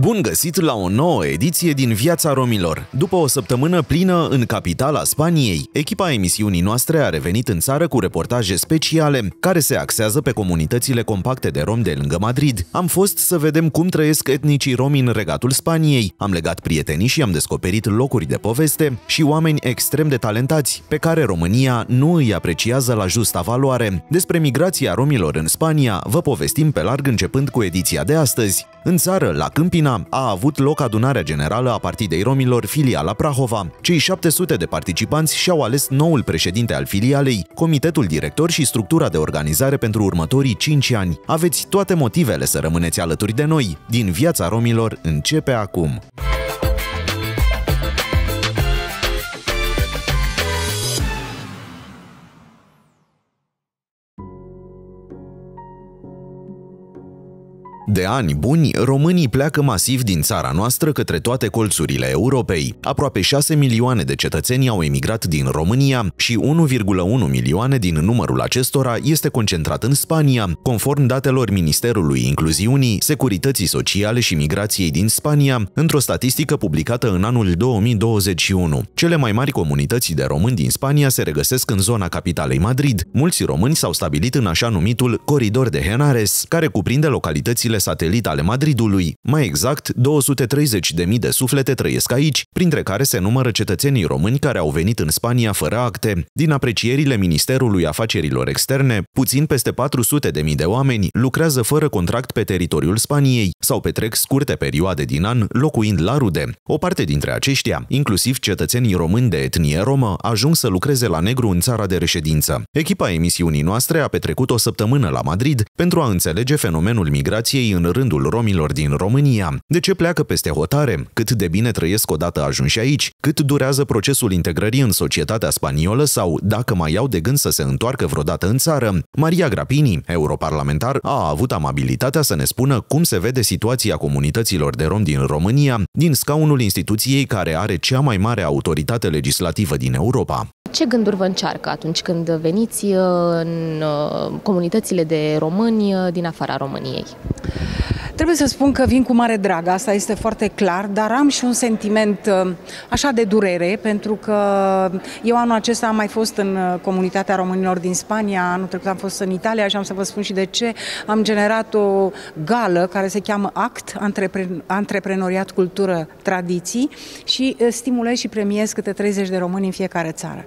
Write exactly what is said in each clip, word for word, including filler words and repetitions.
Bun găsit la o nouă ediție din Viața Romilor. După o săptămână plină în capitala Spaniei, echipa emisiunii noastre a revenit în țară cu reportaje speciale care se axează pe comunitățile compacte de romi de lângă Madrid. Am fost să vedem cum trăiesc etnicii romi în regatul Spaniei, am legat prietenii și am descoperit locuri de poveste și oameni extrem de talentați, pe care România nu îi apreciază la justa valoare. Despre migrația romilor în Spania vă povestim pe larg începând cu ediția de astăzi. În țară, la Câmpina, a avut loc adunarea generală a Partidei Romilor, filiala Prahova. Cei șapte sute de participanți și-au ales noul președinte al filialei, comitetul director și structura de organizare pentru următorii cinci ani. Aveți toate motivele să rămâneți alături de noi. Din Viața Romilor începe acum! De ani buni, românii pleacă masiv din țara noastră către toate colțurile Europei. Aproape șase milioane de cetățeni au emigrat din România și unu virgulă unu milioane din numărul acestora este concentrat în Spania, conform datelor Ministerului Incluziunii, Securității Sociale și Migrației din Spania, într-o statistică publicată în anul două mii douăzeci și unu. Cele mai mari comunități de români din Spania se regăsesc în zona capitalei Madrid. Mulți români s-au stabilit în așa numitul Coridor de Henares, care cuprinde localitățile satelit ale Madridului. Mai exact, două sute treizeci de mii de suflete trăiesc aici, printre care se numără cetățenii români care au venit în Spania fără acte. Din aprecierile Ministerului Afacerilor Externe, puțin peste patru sute de mii de oameni lucrează fără contract pe teritoriul Spaniei sau petrec scurte perioade din an locuind la rude. O parte dintre aceștia, inclusiv cetățenii români de etnie romă, ajung să lucreze la negru în țara de reședință. Echipa emisiunii noastre a petrecut o săptămână la Madrid pentru a înțelege fenomenul migrației în rândul romilor din România. De ce pleacă peste hotare? Cât de bine trăiesc odată ajunși aici? Cât durează procesul integrării în societatea spaniolă sau dacă mai au de gând să se întoarcă vreodată în țară? Maria Grapini, europarlamentar, a avut amabilitatea să ne spună cum se vede situația comunităților de romi din România din scaunul instituției care are cea mai mare autoritate legislativă din Europa. Ce gânduri vă încearcă atunci când veniți în comunitățile de români din afara României? Trebuie să spun că vin cu mare drag, asta este foarte clar, dar am și un sentiment așa de durere, pentru că eu anul acesta am mai fost în comunitatea românilor din Spania, anul trecut am fost în Italia și am să vă spun și de ce. Am generat o gală care se cheamă ACT, Antreprenoriat, Cultură, Tradiții, și stimulez și premiez câte treizeci de români în fiecare țară.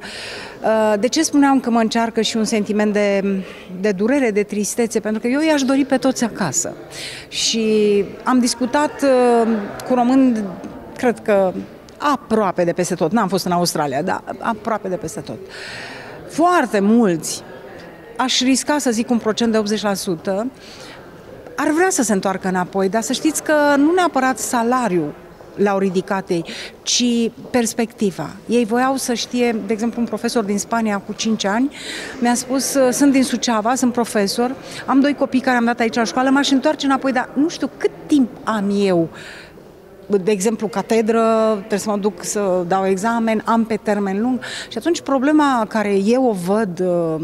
De ce spuneam că mă încearcă și un sentiment de, de durere, de tristețe? Pentru că eu i-aș dori pe toți acasă. Și am discutat uh, cu români, cred că aproape de peste tot. N-am fost în Australia, dar aproape de peste tot. Foarte mulți, aș risca să zic un procent de optzeci la sută, ar vrea să se întoarcă înapoi, dar să știți că nu neapărat salariul l-au ridicat ei, ci perspectiva. Ei voiau să știe, de exemplu, un profesor din Spania cu cinci ani mi-a spus, sunt din Suceava, sunt profesor, am doi copii care am dat aici la școală, m-aș întoarce înapoi, dar nu știu cât timp am eu. De exemplu, catedră, trebuie să mă duc să dau examen, am pe termen lung. Și atunci problema care eu o văd uh,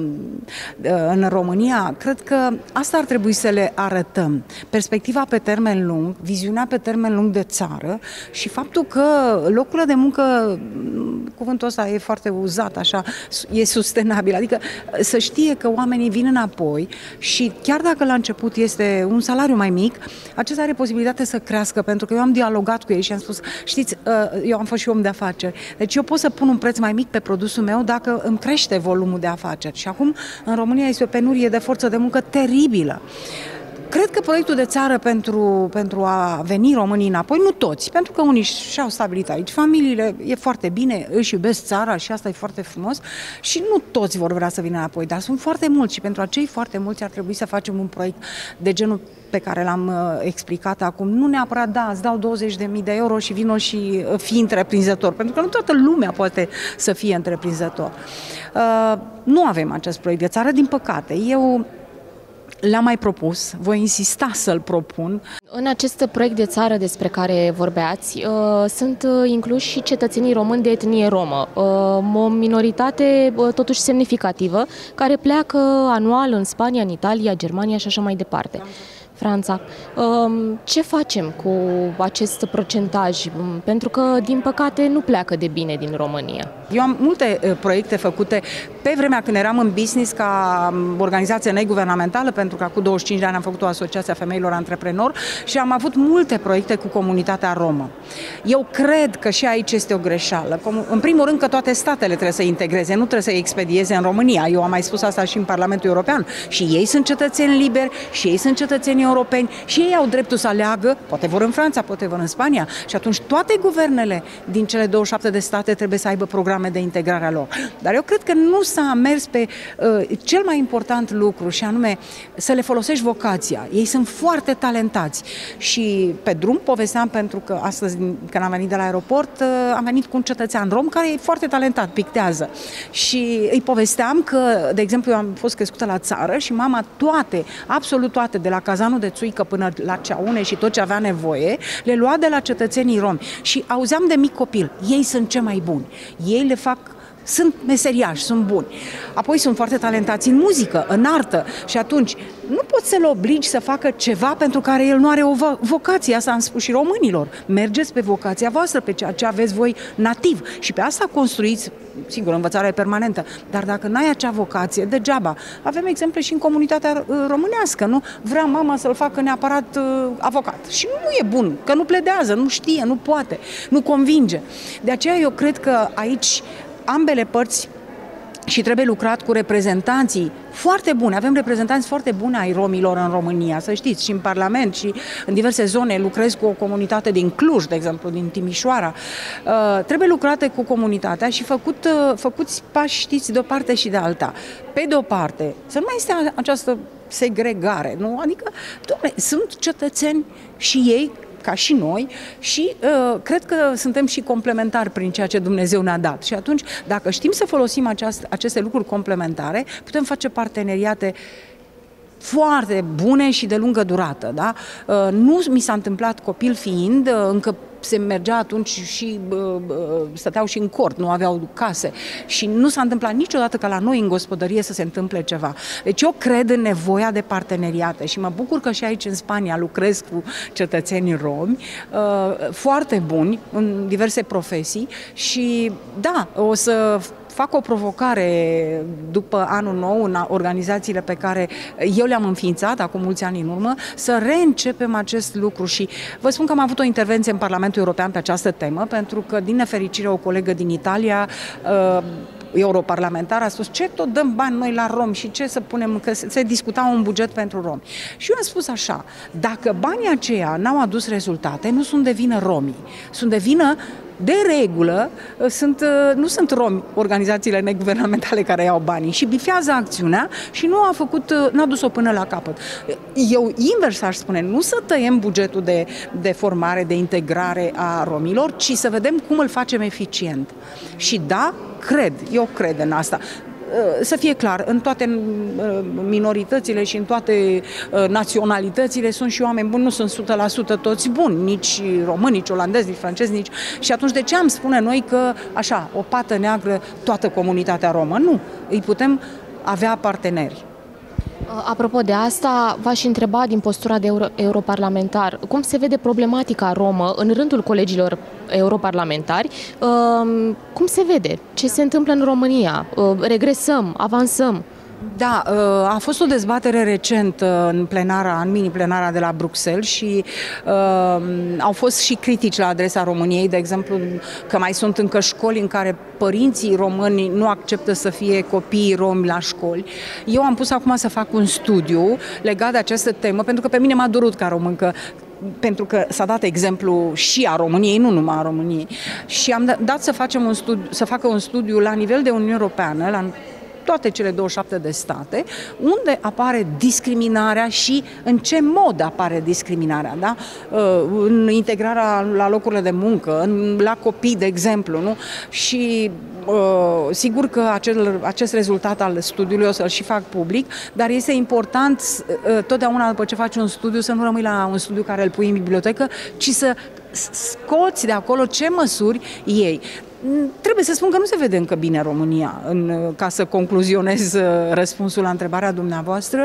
în România, cred că asta ar trebui să le arătăm. Perspectiva pe termen lung, viziunea pe termen lung de țară și faptul că locurile de muncă, cuvântul ăsta e foarte uzat așa, e sustenabil. Adică să știe că oamenii vin înapoi și chiar dacă la început este un salariu mai mic, acesta are posibilitate să crească, pentru că eu am dialogat cu ei și am spus, știți, eu am fost și om de afaceri, deci eu pot să pun un preț mai mic pe produsul meu dacă îmi crește volumul de afaceri. Și acum în România este o penurie de forță de muncă teribilă. Cred că proiectul de țară pentru, pentru a veni românii înapoi, nu toți, pentru că unii și-au stabilit aici familiile, e foarte bine, își iubesc țara și asta e foarte frumos și nu toți vor vrea să vină înapoi, dar sunt foarte mulți și pentru acei foarte mulți ar trebui să facem un proiect de genul pe care l-am uh, explicat acum. Nu neapărat, da, îți dau douăzeci de mii de euro și vino și uh, fii întreprinzător, pentru că nu toată lumea poate să fie întreprinzător. Uh, nu avem acest proiect de țară, din păcate. Eu l-am mai propus, voi insista să-l propun. În acest proiect de țară despre care vorbeați, sunt incluși și cetățenii români de etnie romă, o minoritate totuși semnificativă, care pleacă anual în Spania, în Italia, Germania și așa mai departe. Franța. Ce facem cu acest procentaj? Pentru că, din păcate, nu pleacă de bine din România. Eu am multe proiecte făcute pe vremea când eram în business ca organizație neguvernamentală, pentru că acum douăzeci și cinci de ani am făcut o asociație a femeilor antreprenori și am avut multe proiecte cu comunitatea romă. Eu cred că și aici este o greșeală. În primul rând că toate statele trebuie să integreze, nu trebuie să expedieze în România. Eu am mai spus asta și în Parlamentul European. Și ei sunt cetățeni liberi, și ei sunt cetățeni europeni, și ei au dreptul să aleagă, poate vor în Franța, poate vor în Spania. Și atunci toate guvernele din cele douăzeci și șapte de state trebuie să aibă programe de integrare a lor. Dar eu cred că nu s-a mers pe uh, cel mai important lucru, și anume să le folosești vocația. Ei sunt foarte talentați. Și pe drum povesteam, pentru că astăzi, când am venit de la aeroport, uh, am venit cu un cetățean rom care e foarte talentat, pictează. Și îi povesteam că, de exemplu, eu am fost crescută la țară și mama toate, absolut toate, de la cazanul de țuică până la ceaune și tot ce avea nevoie, le lua de la cetățenii romi. Și auzeam de mic copil, ei sunt cei mai buni. Ei le fac, sunt meseriași, sunt buni. Apoi sunt foarte talentați în muzică, în artă, și atunci nu poți să-l obligi să facă ceva pentru care el nu are o vocație. Asta am spus și românilor. Mergeți pe vocația voastră, pe ceea ce aveți voi nativ, și pe asta construiți, sigur, învățarea e permanentă, dar dacă n-ai acea vocație, degeaba. Avem exemple și în comunitatea românească, nu? Vrea mama să-l facă neapărat uh, avocat și nu e bun, că nu pledează, nu știe, nu poate, nu convinge. De aceea eu cred că aici ambele părți, și trebuie lucrat cu reprezentanții foarte buni. Avem reprezentanți foarte buni ai romilor în România, să știți, și în Parlament și în diverse zone. Lucrez cu o comunitate din Cluj, de exemplu, din Timișoara. Uh, trebuie lucrate cu comunitatea și făcut, uh, făcuți pași, știți, de o parte și de alta. Pe de o parte, să nu mai este această segregare, nu? Adică, doamne, sunt cetățeni și ei, ca și noi, și uh, cred că suntem și complementari prin ceea ce Dumnezeu ne-a dat. Și atunci, dacă știm să folosim aceast, aceste lucruri complementare, putem face parteneriate foarte bune și de lungă durată. Da? Uh, nu mi s-a întâmplat, copil fiind, uh, încă se mergea atunci și uh, uh, stăteau și în cort, nu aveau case. Și nu s-a întâmplat niciodată ca la noi în gospodărie să se întâmple ceva. Deci eu cred în nevoia de parteneriate și mă bucur că și aici în Spania lucrez cu cetățenii romi, uh, foarte buni în diverse profesii și da, o să fac o provocare după anul nou în organizațiile pe care eu le-am înființat acum mulți ani în urmă, să reîncepem acest lucru. Și vă spun că am avut o intervenție în Parlamentul European pe această temă, pentru că, din nefericire, o colegă din Italia, uh, europarlamentar, a spus: ce tot dăm bani noi la romi și ce să punem, că se discuta un buget pentru romi. Și eu am spus așa: dacă banii aceia n-au adus rezultate, nu sunt de vină romii, sunt de vină, de regulă, sunt, nu sunt romi organizațiile neguvernamentale care iau banii și bifează acțiunea și nu a făcut, n-a dus-o până la capăt. Eu invers aș spune, nu să tăiem bugetul de, de formare, de integrare a romilor, ci să vedem cum îl facem eficient. Și da, cred, eu cred în asta. Să fie clar, în toate minoritățile și în toate naționalitățile sunt și oameni buni, nu sunt o sută la sută toți buni, nici români, nici olandezi, nici francezi, nici... Și atunci de ce am spune noi că, așa, o pată neagră toată comunitatea romă? Nu, îi putem avea parteneri. Apropo de asta, v-aș întreba din postura de euro europarlamentar, cum se vede problematica romă în rândul colegilor europarlamentari? Cum se vede? Ce se întâmplă în România? Regresăm? Avansăm? Da, a fost o dezbatere recent în plenara, în mini-plenara de la Bruxelles și uh, au fost și critici la adresa României, de exemplu, că mai sunt încă școli în care părinții români nu acceptă să fie copiii romi la școli. Eu am pus acum să fac un studiu legat de această temă, pentru că pe mine m-a durut ca româncă, pentru că s-a dat exemplu și a României, nu numai a României. Și am dat să facem un studiu, să facă un studiu la nivel de Uniune Europeană, la toate cele douăzeci și șapte de state, unde apare discriminarea și în ce mod apare discriminarea, da? În integrarea la locurile de muncă, în, la copii, de exemplu, nu? Și sigur că acel, acest rezultat al studiului o să-l și fac public, dar este important totdeauna după ce faci un studiu să nu rămâi la un studiu care îl pui în bibliotecă, ci să scoți de acolo ce măsuri iei. Trebuie să spun că nu se vede încă bine România, în, ca să concluzionez răspunsul la întrebarea dumneavoastră.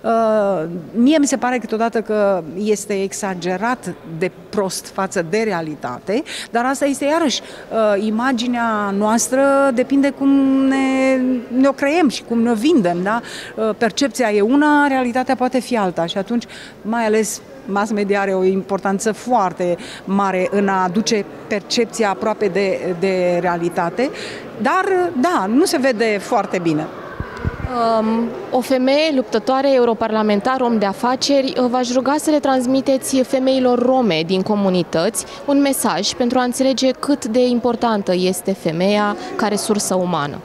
Mie mi se pare câteodată că este exagerat de prost față de realitate, dar asta este iarăși imaginea noastră, depinde cum ne, ne o creăm și cum ne vindem, da? Percepția e una, realitatea poate fi alta și atunci, mai ales mass media are o importanță foarte mare în a aduce percepția aproape de, de realitate, dar da, nu se vede foarte bine. Um, o femeie luptătoare, europarlamentar, om de afaceri, v-aș ruga să le transmiteți femeilor rome din comunități un mesaj pentru a înțelege cât de importantă este femeia ca resursă umană.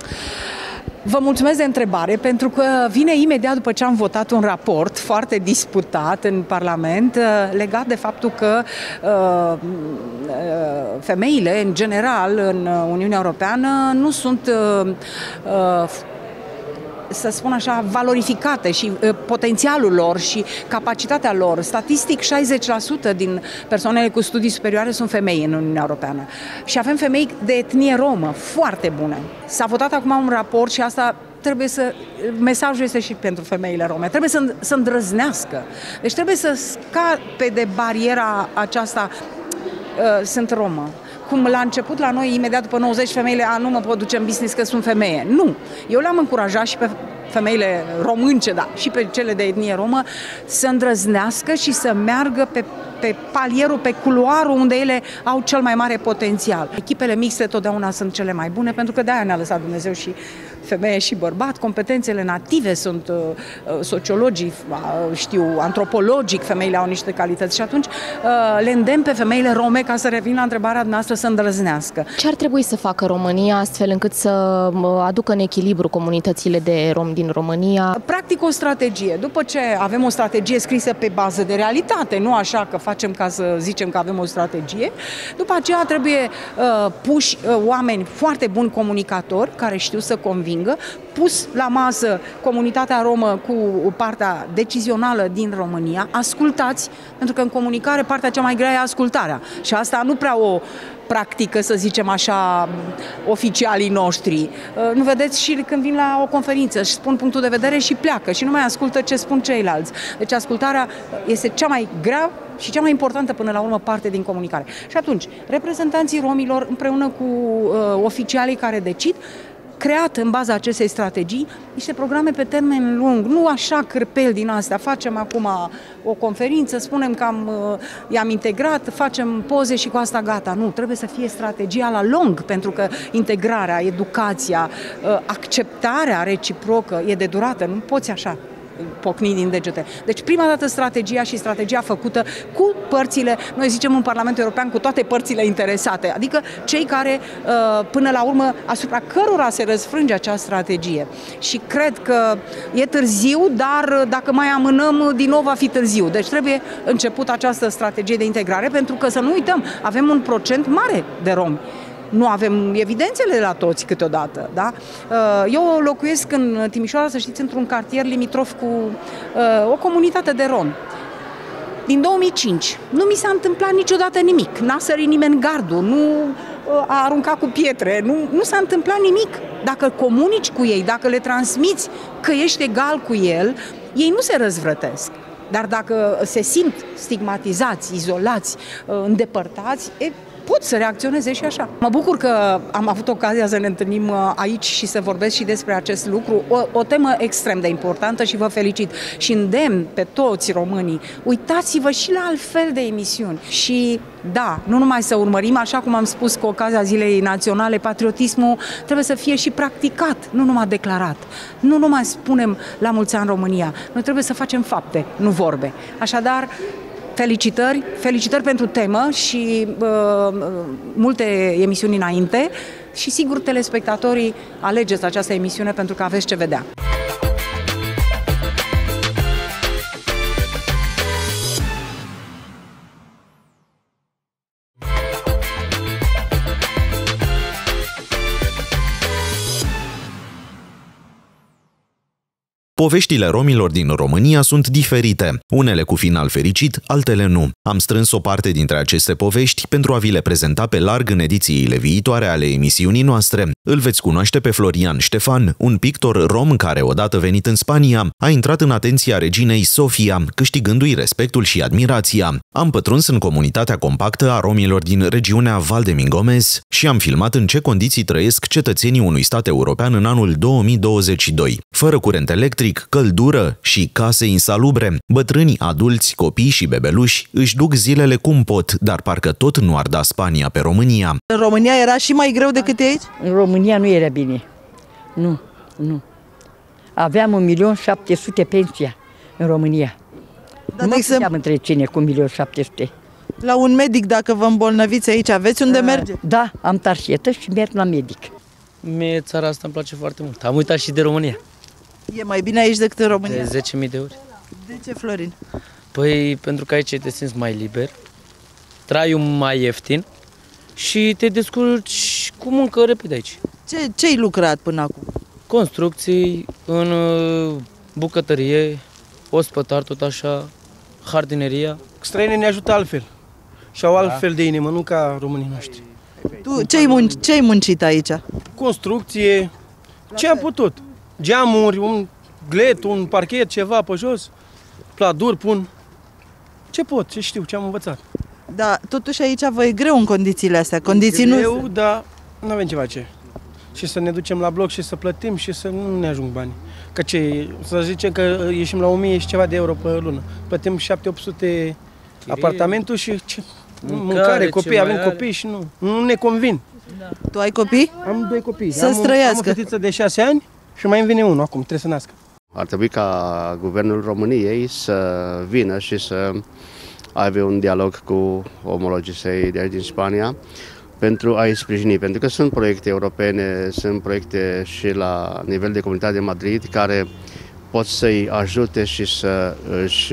Vă mulțumesc de întrebare, pentru că vine imediat după ce am votat un raport foarte disputat în Parlament legat de faptul că uh, femeile, în general, în Uniunea Europeană nu sunt uh, uh, să spun așa, valorificate și uh, potențialul lor și capacitatea lor. Statistic, șaizeci la sută din persoanele cu studii superioare sunt femei în Uniunea Europeană. Și avem femei de etnie romă, foarte bune. S-a votat acum un raport și asta trebuie să... Mesajul este și pentru femeile rome. Trebuie să, să îndrăznească. Deci trebuie să scape de bariera aceasta, uh, sunt romă. Cum la început la noi, imediat după nouăzeci, femeile, a, nu mă pot duce în business că sunt femeie. Nu! Eu le-am încurajat și pe femeile românce, da, și pe cele de etnie romă, să îndrăznească și să meargă pe, pe palierul, pe culoarul unde ele au cel mai mare potențial. Echipele mixte totdeauna sunt cele mai bune, pentru că de-aia ne-a lăsat Dumnezeu și femeie și bărbat. Competențele native sunt uh, sociologii, uh, știu, antropologic, femeile au niște calități și atunci uh, le îndemn pe femeile rome, ca să revin la întrebarea noastră, să îndrăznească. Ce ar trebui să facă România astfel încât să aducă în echilibru comunitățile de rom din România? Practic o strategie. După ce avem o strategie scrisă pe bază de realitate, nu așa că facem ca să zicem că avem o strategie, după aceea trebuie uh, puși uh, oameni foarte buni comunicatori, care știu să convingă, pus la masă comunitatea romă cu partea decizională din România, ascultați, pentru că în comunicare partea cea mai grea e ascultarea și asta nu prea o practică, să zicem așa, oficialii noștri. Nu vedeți și când vin la o conferință, își spun punctul de vedere și pleacă și nu mai ascultă ce spun ceilalți. Deci ascultarea este cea mai grea și cea mai importantă până la urmă parte din comunicare. Și atunci, reprezentanții romilor împreună cu uh, oficialii care decid, creat în baza acestei strategii niște programe pe termen lung, nu așa cârpeli din astea. Facem acum o conferință, spunem că am, i-am integrat, facem poze și cu asta gata. Nu, trebuie să fie strategia la lung, pentru că integrarea, educația, acceptarea reciprocă e de durată, nu poți așa pocni din degete. Deci prima dată strategia și strategia făcută cu părțile, noi zicem în Parlamentul European, cu toate părțile interesate, adică cei care până la urmă asupra cărora se răsfrânge acea strategie. Și cred că e târziu, dar dacă mai amânăm, din nou va fi târziu. Deci trebuie început această strategie de integrare, pentru că să nu uităm, avem un procent mare de romi. Nu avem evidențele la toți câteodată, da? Eu locuiesc în Timișoara, să știți, într-un cartier limitrof cu uh, o comunitate de romi. Din două mii cinci nu mi s-a întâmplat niciodată nimic, n-a sărit nimeni gardul, nu uh, a aruncat cu pietre, nu, nu s-a întâmplat nimic. Dacă comunici cu ei, dacă le transmiți că ești egal cu el, ei nu se răzvrătesc. Dar dacă se simt stigmatizați, izolați, uh, îndepărtați, e, pot să reacționeze și așa. Mă bucur că am avut ocazia să ne întâlnim aici și să vorbesc și despre acest lucru. O, o temă extrem de importantă și vă felicit. Și îndemn pe toți românii, uitați-vă și la altfel de emisiuni. Și da, nu numai să urmărim, așa cum am spus cu ocazia Zilei Naționale, patriotismul trebuie să fie și practicat, nu numai declarat. Nu numai spunem la mulți ani România. Noi trebuie să facem fapte, nu vorbe. Așadar, felicitări, felicitări pentru temă și uh, multe emisiuni înainte și sigur telespectatorii, alegeți această emisiune pentru că aveți ce vedea. Poveștile romilor din România sunt diferite, unele cu final fericit, altele nu. Am strâns o parte dintre aceste povești pentru a vi le prezenta pe larg în edițiile viitoare ale emisiunii noastre. Îl veți cunoaște pe Florian Ștefan, un pictor rom care, odată venit în Spania, a intrat în atenția reginei Sofia, câștigându-i respectul și admirația. Am pătruns în comunitatea compactă a romilor din regiunea Val de Mingomez și am filmat în ce condiții trăiesc cetățenii unui stat european în anul două mii douăzeci și doi. Fără curent electric, căldură și case insalubre, bătrâni, adulți, copii și bebeluși își duc zilele cum pot, dar parcă tot nu ar da Spania pe România. În România era și mai greu decât e aici? În România nu era bine. Nu, nu. Aveam un milion șapte sute pensia în România. Dar nu de mă puteam întreține cu un milion șapte sute. La un medic, dacă vă îmbolnăviți aici, aveți unde merge? Da, am tarșetă și merg la medic. Mie țara asta îmi place foarte mult. Am uitat și de România. E mai bine aici decât în România? De zece mii de ori. De ce, Florin? Păi pentru că aici te simți mai liber, traiul mai ieftin și te descurci cu muncă repede aici. Ce, ce-ai lucrat până acum? Construcții, în bucătărie, ospătar, tot așa, jardineria. Străinii ne ajută altfel și au altfel de inimă, nu ca românii noștri. Tu ce-ai munci, ce-ai muncit aici? Construcție, ce am putut. Geamuri, un glet, un parchet, ceva pe jos, pladuri pun. Ce pot, ce știu, ce am învățat. Da, totuși aici vă e greu în condițiile astea, condiții nu... greu, dar nu avem ce face. Și să ne ducem la bloc și să plătim și să nu ne ajung bani. Că ce, să zicem că ieșim la o mie și ceva de euro pe lună. Plătim șapte opt sute apartamentul și ce, mâncare, mâncare copii, avem are. copii și nu, nu ne convin. Da. Tu ai copii? Am doi copii. Să am, străiască. am o fetiță de șase ani și mai îmi vine unul acum, trebuie să nască. Ar trebui ca guvernul României să vină și să aibă un dialog cu omologii săi de aici din Spania pentru a-i sprijini, pentru că sunt proiecte europene, sunt proiecte și la nivel de Comunitate de Madrid care pot să-i ajute și să, își,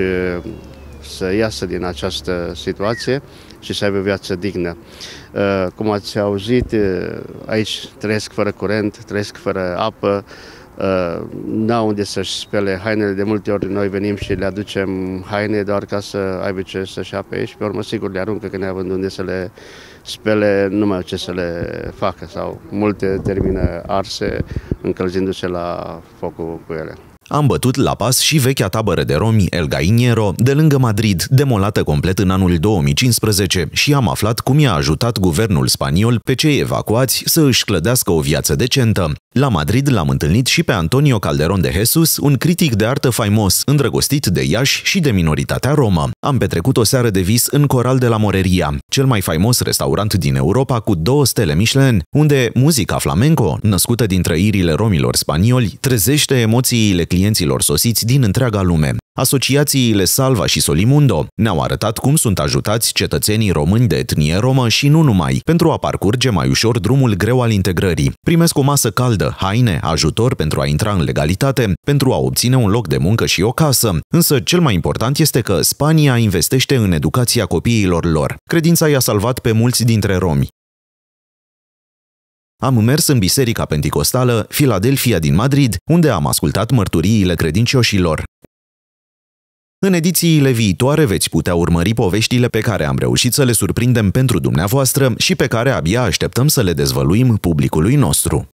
să iasă din această situație și să aibă o viață dignă. Cum ați auzit, aici trăiesc fără curent, trăiesc fără apă, n-au unde să-și spele hainele. De multe ori noi venim și le aducem haine doar ca să aibă ce să-și ape și pe urmă sigur le aruncă, că neavând unde să le spele, nu mai au ce să le facă sau multe termină arse încălzindu-se la focul cu ele. Am bătut la pas și vechea tabără de romi El Gainiero, de lângă Madrid, demolată complet în anul două mii cincisprezece, și am aflat cum i-a ajutat guvernul spaniol pe cei evacuați să își clădească o viață decentă. La Madrid l-am întâlnit și pe Antonio Calderón de Jesus, un critic de artă faimos, îndrăgostit de Iași și de minoritatea romă. Am petrecut o seară de vis în Coral de la Moreria, cel mai faimos restaurant din Europa cu două stele Michelin, unde muzica flamenco, născută din trăirile romilor spanioli, trezește emoțiile clienților sosiți din întreaga lume. Asociațiile Salva și Solimundo ne-au arătat cum sunt ajutați cetățenii români de etnie romă și nu numai, pentru a parcurge mai ușor drumul greu al integrării. Primesc o masă caldă, haine, ajutor pentru a intra în legalitate, pentru a obține un loc de muncă și o casă. Însă cel mai important este că Spania investește în educația copiilor lor. Credința i-a salvat pe mulți dintre romi. Am mers în Biserica Penticostală Philadelphia din Madrid, unde am ascultat mărturiile credincioșilor. În edițiile viitoare veți putea urmări poveștile pe care am reușit să le surprindem pentru dumneavoastră și pe care abia așteptăm să le dezvăluim publicului nostru.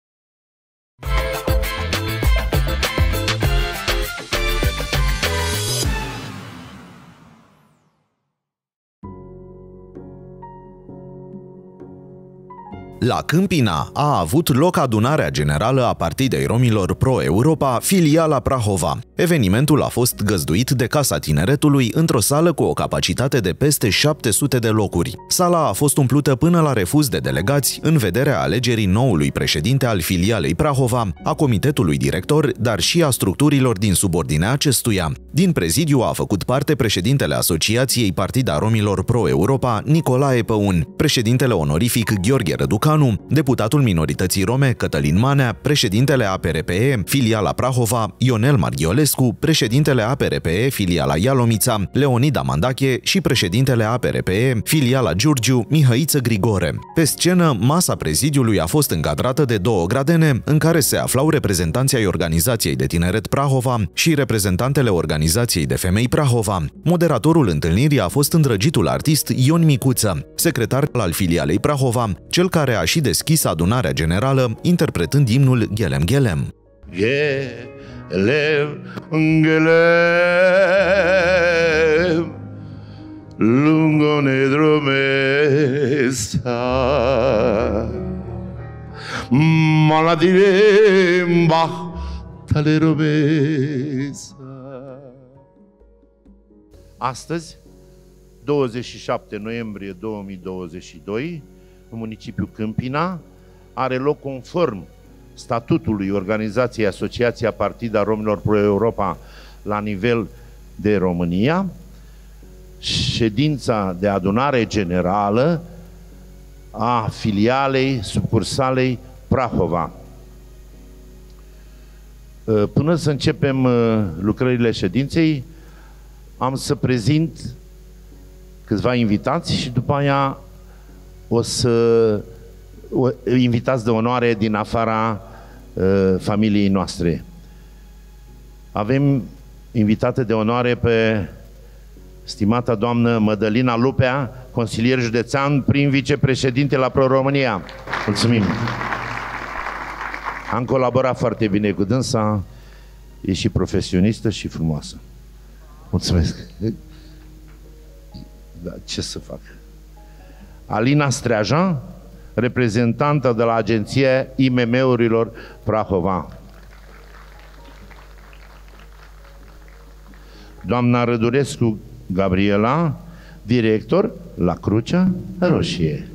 La Câmpina a avut loc adunarea generală a Partidei Romilor Pro-Europa, filiala Prahova. Evenimentul a fost găzduit de Casa Tineretului într-o sală cu o capacitate de peste șapte sute de locuri. Sala a fost umplută până la refuz de delegați în vederea alegerii noului președinte al filialei Prahova, a comitetului director, dar și a structurilor din subordinea acestuia. Din prezidiu a făcut parte președintele Asociației Partida Romilor Pro-Europa, Nicolae Păun, președintele onorific Gheorghe Răducanu Moldoveanu, deputatul minorității rome Cătălin Manea, președintele A P R P E, filiala Prahova, Ionel Marghiolescu, președintele A P R P E, filiala Ialomița, Leonida Mandache și președintele A P R P E, filiala Giurgiu, Mihăiță Grigore. Pe scenă, masa prezidiului a fost încadrată de două gradene în care se aflau reprezentanții ai Organizației de Tineret Prahova și reprezentantele Organizației de Femei Prahova. Moderatorul întâlnirii a fost îndrăgitul artist Ion Micuță, secretar al filialei Prahova, cel care a și deschis adunarea generală interpretând imnul Ghelem Ghelem. Ghelem Ghelem lungo nedromesta maladiremba tale romesa. Astăzi, douăzeci și șapte noiembrie două mii douăzeci și doi, în municipiul Câmpina, are loc conform statutului Organizației Asociația Partida Romilor Pro-Europa la nivel de România, ședința de adunare generală a filialei sucursalei Prahova. Până să începem lucrările ședinței, am să prezint câțiva invitați și după aia o să o, invitați de onoare din afara uh, familiei noastre. Avem invitate de onoare pe stimata doamnă Mădălina Lupea, consilier județean, prim vicepreședinte la Pro-România. Mulțumim! Am colaborat foarte bine cu dânsa, e și profesionistă și frumoasă. Mulțumesc! Da, ce să fac? Alina Streajan, reprezentantă de la Agenția I M M-urilor Prahova. Doamna Rădurescu Gabriela, director la Crucea Roșie.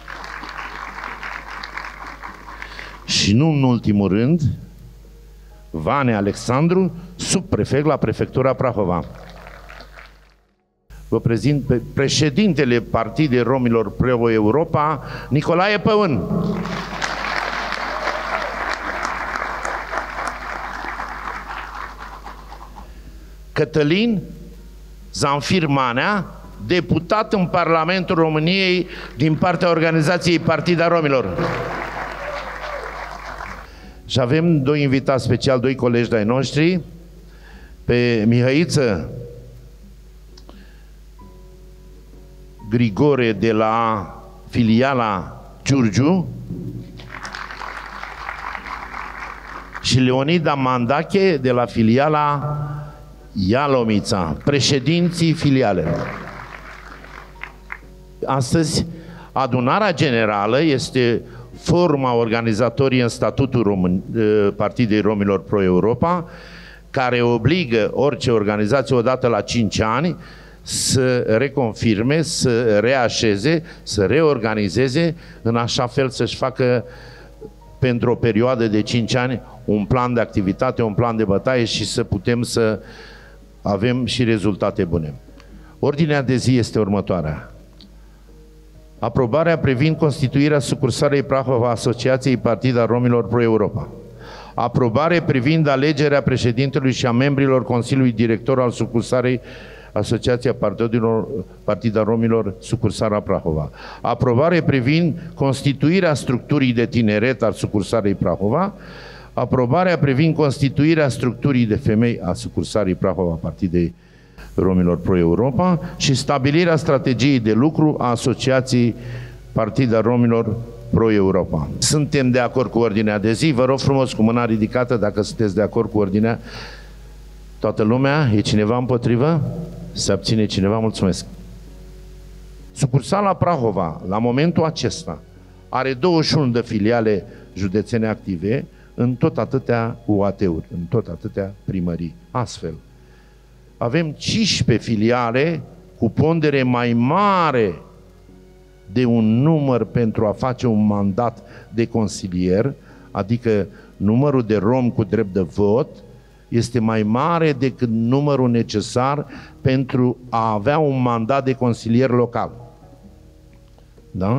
Și nu în ultimul rând, Vane Alexandru, subprefect la Prefectura Prahova. Vă prezint pe președintele Partidei Romilor Pro-Europa, Nicolae Păun. Cătălin Zanfir Manea, deputat în Parlamentul României din partea Organizației Partida Romilor. Și avem doi invitați special, doi colegi de-ai noștri, pe Mihăiță Grigore de la filiala Giurgiu și Leonida Mandache de la filiala Ialomița, președinții filialelor. Astăzi, adunarea generală este forma organizatorie în statutul Român, Partidei Romilor Pro-Europa, care obligă orice organizație odată la cinci ani să reconfirme, să reașeze, să reorganizeze, în așa fel să-și facă pentru o perioadă de cinci ani un plan de activitate, un plan de bătaie și să putem să avem și rezultate bune. Ordinea de zi este următoarea. Aprobarea privind constituirea sucursalei Prahova Asociației Partida Romilor Pro-Europa. Aprobare privind alegerea președintelui și a membrilor Consiliului Director al sucursalei Asociația Partida Romilor Sucursala Prahova. Aprobare privind constituirea structurii de tineret al sucursalei Prahova. Aprobarea privind constituirea structurii de femei a sucursalei Prahova Partidei Romilor Pro-Europa și stabilirea strategiei de lucru a Asociației Partida Romilor Pro-Europa. Suntem de acord cu ordinea de zi. Vă rog frumos cu mâna ridicată dacă sunteți de acord cu ordinea. Toată lumea? E cineva împotrivă? Se abține cineva? Mulțumesc. Sucursala Prahova, la momentul acesta, are douăzeci și unu de filiale județene active în tot atâtea U A T-uri, în tot atâtea primării. Astfel, avem cincisprezece filiale cu pondere mai mare de un număr pentru a face un mandat de consilier, adică numărul de romi cu drept de vot este mai mare decât numărul necesar pentru a avea un mandat de consilier local. Da?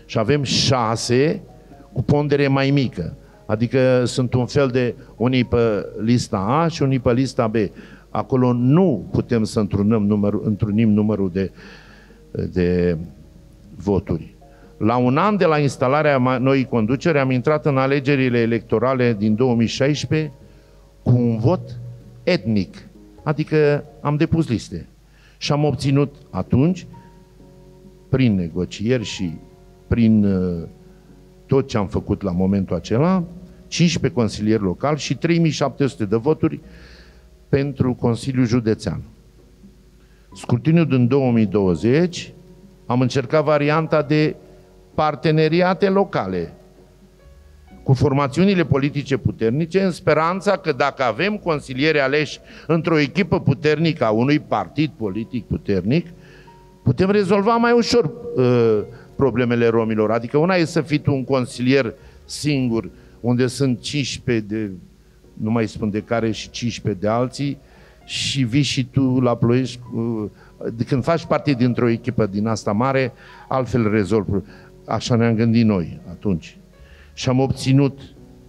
Și avem șase cu pondere mai mică. Adică sunt un fel de unii pe lista A și unii pe lista B. Acolo nu putem să întrunăm numărul, întrunim numărul de, de voturi. La un an de la instalarea noii conduceri am intrat în alegerile electorale din două mii șaisprezece cu un vot etnic. Adică am depus liste. Și am obținut atunci, prin negocieri și prin uh, tot ce am făcut la momentul acela, cincisprezece consilieri locali și trei mii șapte sute de voturi pentru Consiliul Județean. Scrutiniul din două mii douăzeci am încercat varianta de parteneriate locale cu formațiunile politice puternice, în speranța că dacă avem consilieri aleși într-o echipă puternică a unui partid politic puternic, putem rezolva mai ușor uh, problemele romilor. Adică una e să fii tu un consilier singur, unde sunt cincisprezece de, nu mai spun de care, și cincisprezece de alții, și vii și tu la Ploiești, uh, când faci parte dintr-o echipă din asta mare, altfel rezolvi. Așa ne-am gândit noi atunci. Și am obținut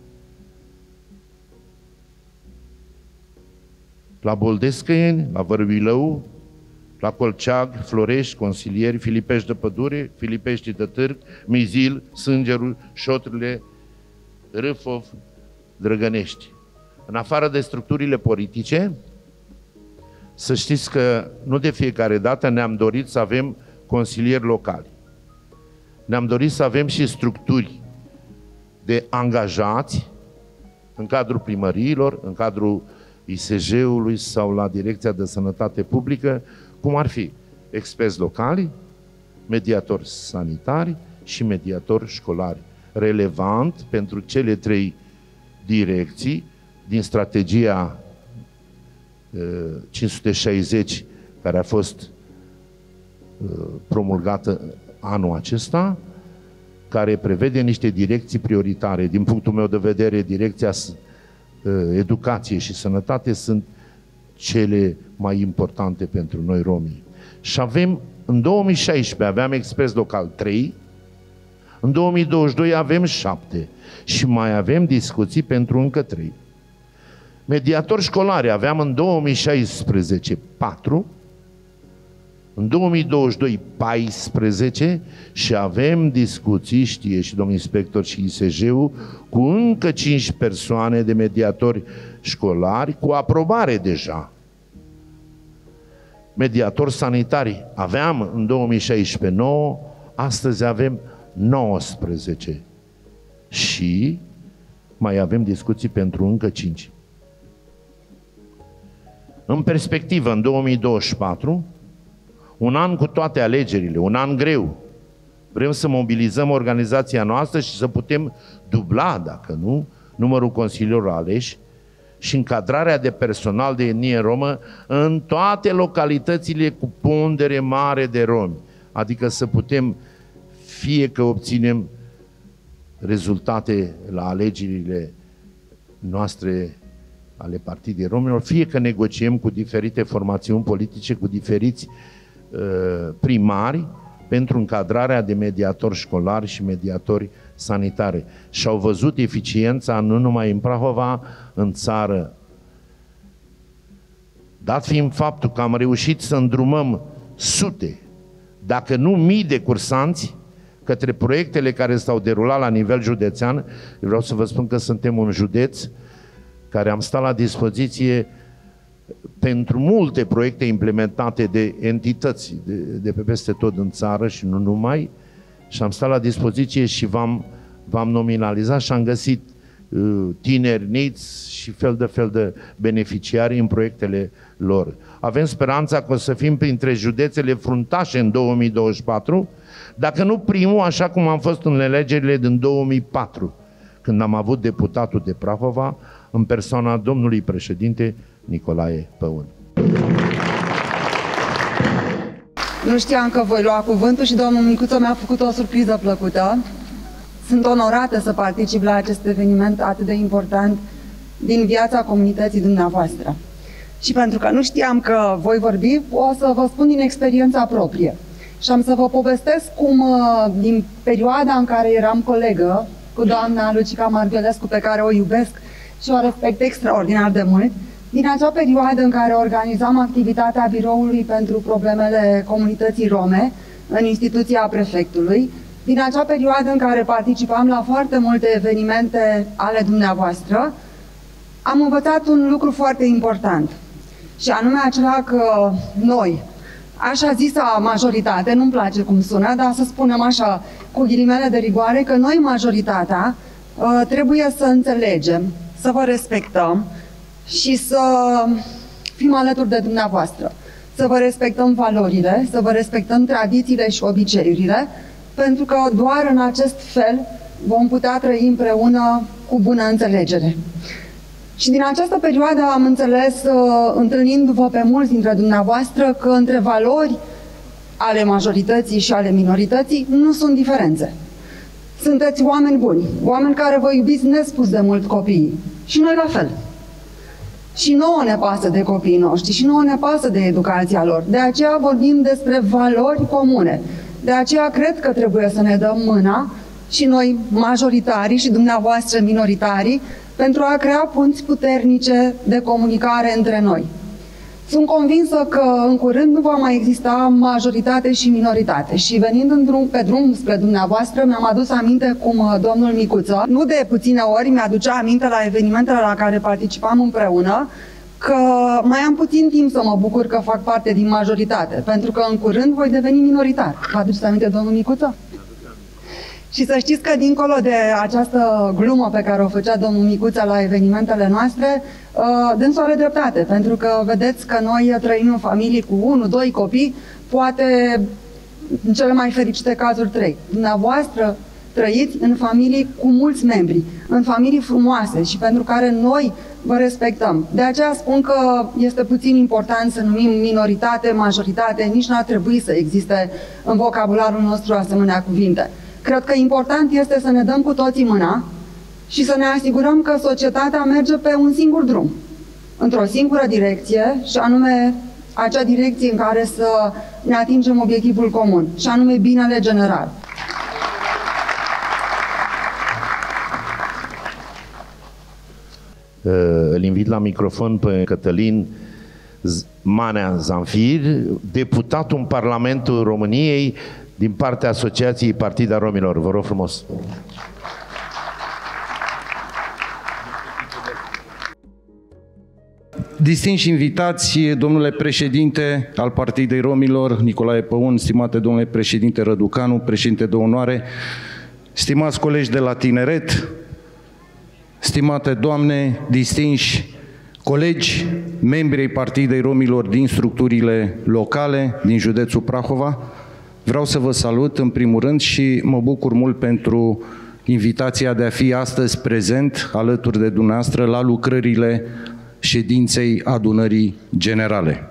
la Boldescăieni, la Vărbilău, la Colceag, Florești, consilieri, Filipești de Pădure, Filipești de Târg, Mizil, Sângerul, Șotrile, Râfov, Drăgănești. În afară de structurile politice, să știți că nu de fiecare dată ne-am dorit să avem consilieri locali. Ne-am dorit să avem și structuri de angajați în cadrul primăriilor, în cadrul I S J-ului sau la Direcția de Sănătate Publică, cum ar fi experți locali, mediatori sanitari și mediatori școlari. Relevant pentru cele trei direcții din strategia uh, cinci sute șaizeci care a fost uh, promulgată anul acesta, care prevede niște direcții prioritare. Din punctul meu de vedere, direcția uh, educație și sănătate sunt cele mai importante pentru noi romii. Și avem, în două mii șaisprezece aveam expres local trei, în două mii douăzeci și doi avem șapte și mai avem discuții pentru încă trei. Mediatori școlari aveam în două mii șaisprezece patru, în două mii douăzeci și doi paisprezece și avem discuții, știe și domnul inspector și I S J-ul, cu încă cinci persoane de mediatori școlari cu aprobare deja. Mediatori sanitari aveam în două mii șaisprezece nouă, astăzi avem nouăsprezece și mai avem discuții pentru încă cinci. În perspectivă, în două mii douăzeci și patru, un an cu toate alegerile, un an greu, vrem să mobilizăm organizația noastră și să putem dubla, dacă nu, numărul consilierilor aleși și încadrarea de personal de etnie romă în toate localitățile cu pondere mare de romi. Adică să putem, fie că obținem rezultate la alegerile noastre ale Partidei Romilor, fie că negociem cu diferite formațiuni politice, cu diferiți uh, primari, pentru încadrarea de mediatori școlari și mediatori sanitare. Și au văzut eficiența nu numai în Prahova, în țară. Dat fiind faptul că am reușit să îndrumăm sute, dacă nu mii de cursanți, către proiectele care s-au derulat la nivel județean, vreau să vă spun că suntem un județ care am stat la dispoziție pentru multe proiecte implementate de entități de, de pe peste tot în țară și nu numai, și am stat la dispoziție și v-am, v-am nominalizat și am găsit uh, tineri, niți și fel de fel de beneficiari în proiectele lor. Avem speranța că o să fim printre județele fruntașe în două mii douăzeci și patru, dacă nu primul, așa cum am fost în alegerile din două mii patru, când am avut deputatul de Prahova, în persoana domnului președinte Nicolae Păun. Nu știam că voi lua cuvântul și domnul Micuță mi-a făcut o surpriză plăcută. Sunt onorată să particip la acest eveniment atât de important din viața comunității dumneavoastră. Și pentru că nu știam că voi vorbi, o să vă spun din experiența proprie. Și am să vă povestesc cum, din perioada în care eram colegă cu doamna Lucica Marghelescu, pe care o iubesc și o respect extraordinar de mult, din acea perioadă în care organizam activitatea biroului pentru problemele comunității rome în instituția prefectului, din acea perioadă în care participam la foarte multe evenimente ale dumneavoastră, am învățat un lucru foarte important, și anume acela că noi, așa zisa majoritate, nu-mi place cum sună, dar să spunem așa, cu ghilimele de rigoare, că noi, majoritatea, trebuie să înțelegem, să vă respectăm și să fim alături de dumneavoastră, să vă respectăm valorile, să vă respectăm tradițiile și obiceiurile, pentru că doar în acest fel vom putea trăi împreună cu bună înțelegere. Și din această perioadă am înțeles, întâlnindu-vă pe mulți dintre dumneavoastră, că între valori ale majorității și ale minorității nu sunt diferențe. Sunteți oameni buni, oameni care vă iubiți nespus de mult copiii. Și noi la fel. Și nouă ne pasă de copiii noștri, și nouă ne pasă de educația lor. De aceea vorbim despre valori comune. De aceea cred că trebuie să ne dăm mâna, și noi majoritarii și dumneavoastră minoritarii, pentru a crea punți puternice de comunicare între noi. Sunt convinsă că în curând nu va mai exista majoritate și minoritate. Și venind în drum, pe drum spre dumneavoastră, mi-am adus aminte cum domnul Micuță, nu de puține ori, mi-aducea aminte la evenimentele la care participam împreună, că mai am puțin timp să mă bucur că fac parte din majoritate, pentru că în curând voi deveni minoritar. Vă aduceți aminte, domnul Micuță? Și să știți că, dincolo de această glumă pe care o făcea domnul Micuță la evenimentele noastre, dânsul are dreptate, pentru că vedeți că noi trăim în familii cu unu, doi copii, poate în cele mai fericite cazuri trei. Dumneavoastră trăiți în familii cu mulți membri, în familii frumoase și pentru care noi vă respectăm. De aceea spun că este puțin important să numim minoritate, majoritate, nici n-ar trebui să existe în vocabularul nostru asemenea cuvinte. Cred că important este să ne dăm cu toții mâna și să ne asigurăm că societatea merge pe un singur drum, într-o singură direcție, și anume acea direcție în care să ne atingem obiectivul comun, și anume binele general. Îl invit la microfon pe Cătălin Manea Zanfir, deputatul în Parlamentul României din partea Asociației Partida Romilor. Vă rog frumos. Distinși invitați, domnule președinte al Partidei Romilor, Nicolae Păun, stimate domnule președinte Răducanu, președinte de onoare, stimați colegi de la tineret, stimate doamne, distinși colegi, membri ai Partidei Romilor din structurile locale din județul Prahova, vreau să vă salut în primul rând și mă bucur mult pentru invitația de a fi astăzi prezent alături de dumneavoastră la lucrările ședinței adunării generale.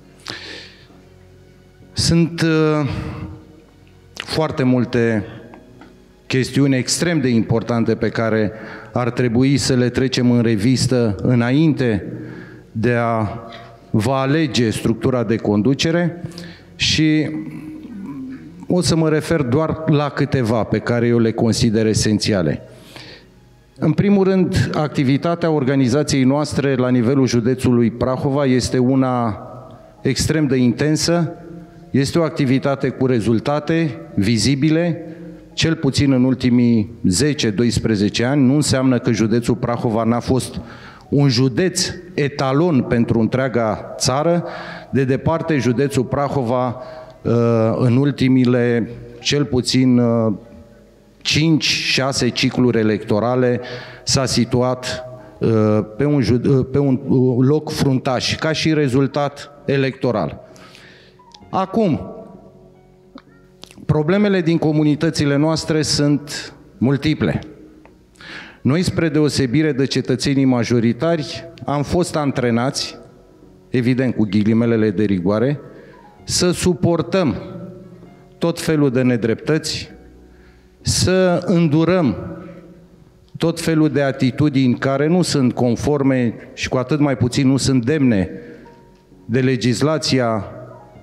Sunt uh, foarte multe chestiuni extrem de importante pe care ar trebui să le trecem în revistă înainte de a vă alege structura de conducere și o să mă refer doar la câteva pe care eu le consider esențiale. În primul rând, activitatea organizației noastre la nivelul județului Prahova este una extrem de intensă, este o activitate cu rezultate vizibile, cel puțin în ultimii zece doisprezece ani. Nu înseamnă că județul Prahova n-a fost un județ etalon pentru întreaga țară. De departe, județul Prahova în ultimile cel puțin cinci șase cicluri electorale s-a situat pe un, pe un loc fruntaș, ca și rezultat electoral. Acum, problemele din comunitățile noastre sunt multiple. Noi, spre deosebire de cetățenii majoritari, am fost antrenați, evident cu ghilimelele de rigoare, să suportăm tot felul de nedreptăți, să îndurăm tot felul de atitudini care nu sunt conforme și cu atât mai puțin nu sunt demne de legislația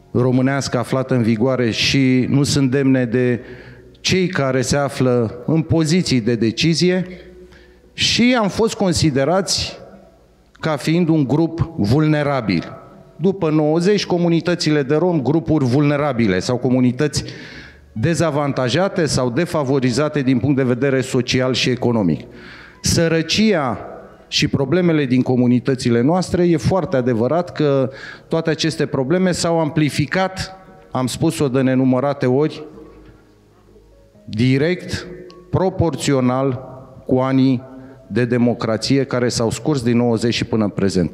românească aflată în vigoare și nu sunt demne de cei care se află în poziții de decizie și am fost considerați ca fiind un grup vulnerabil. După nouăzeci, comunitățile de rom, grupuri vulnerabile sau comunități dezavantajate sau defavorizate din punct de vedere social și economic. Sărăcia și problemele din comunitățile noastre, e foarte adevărat că toate aceste probleme s-au amplificat, am spus-o de nenumărate ori, direct, proporțional cu anii de democrație care s-au scurs din nouăzeci și până în prezent.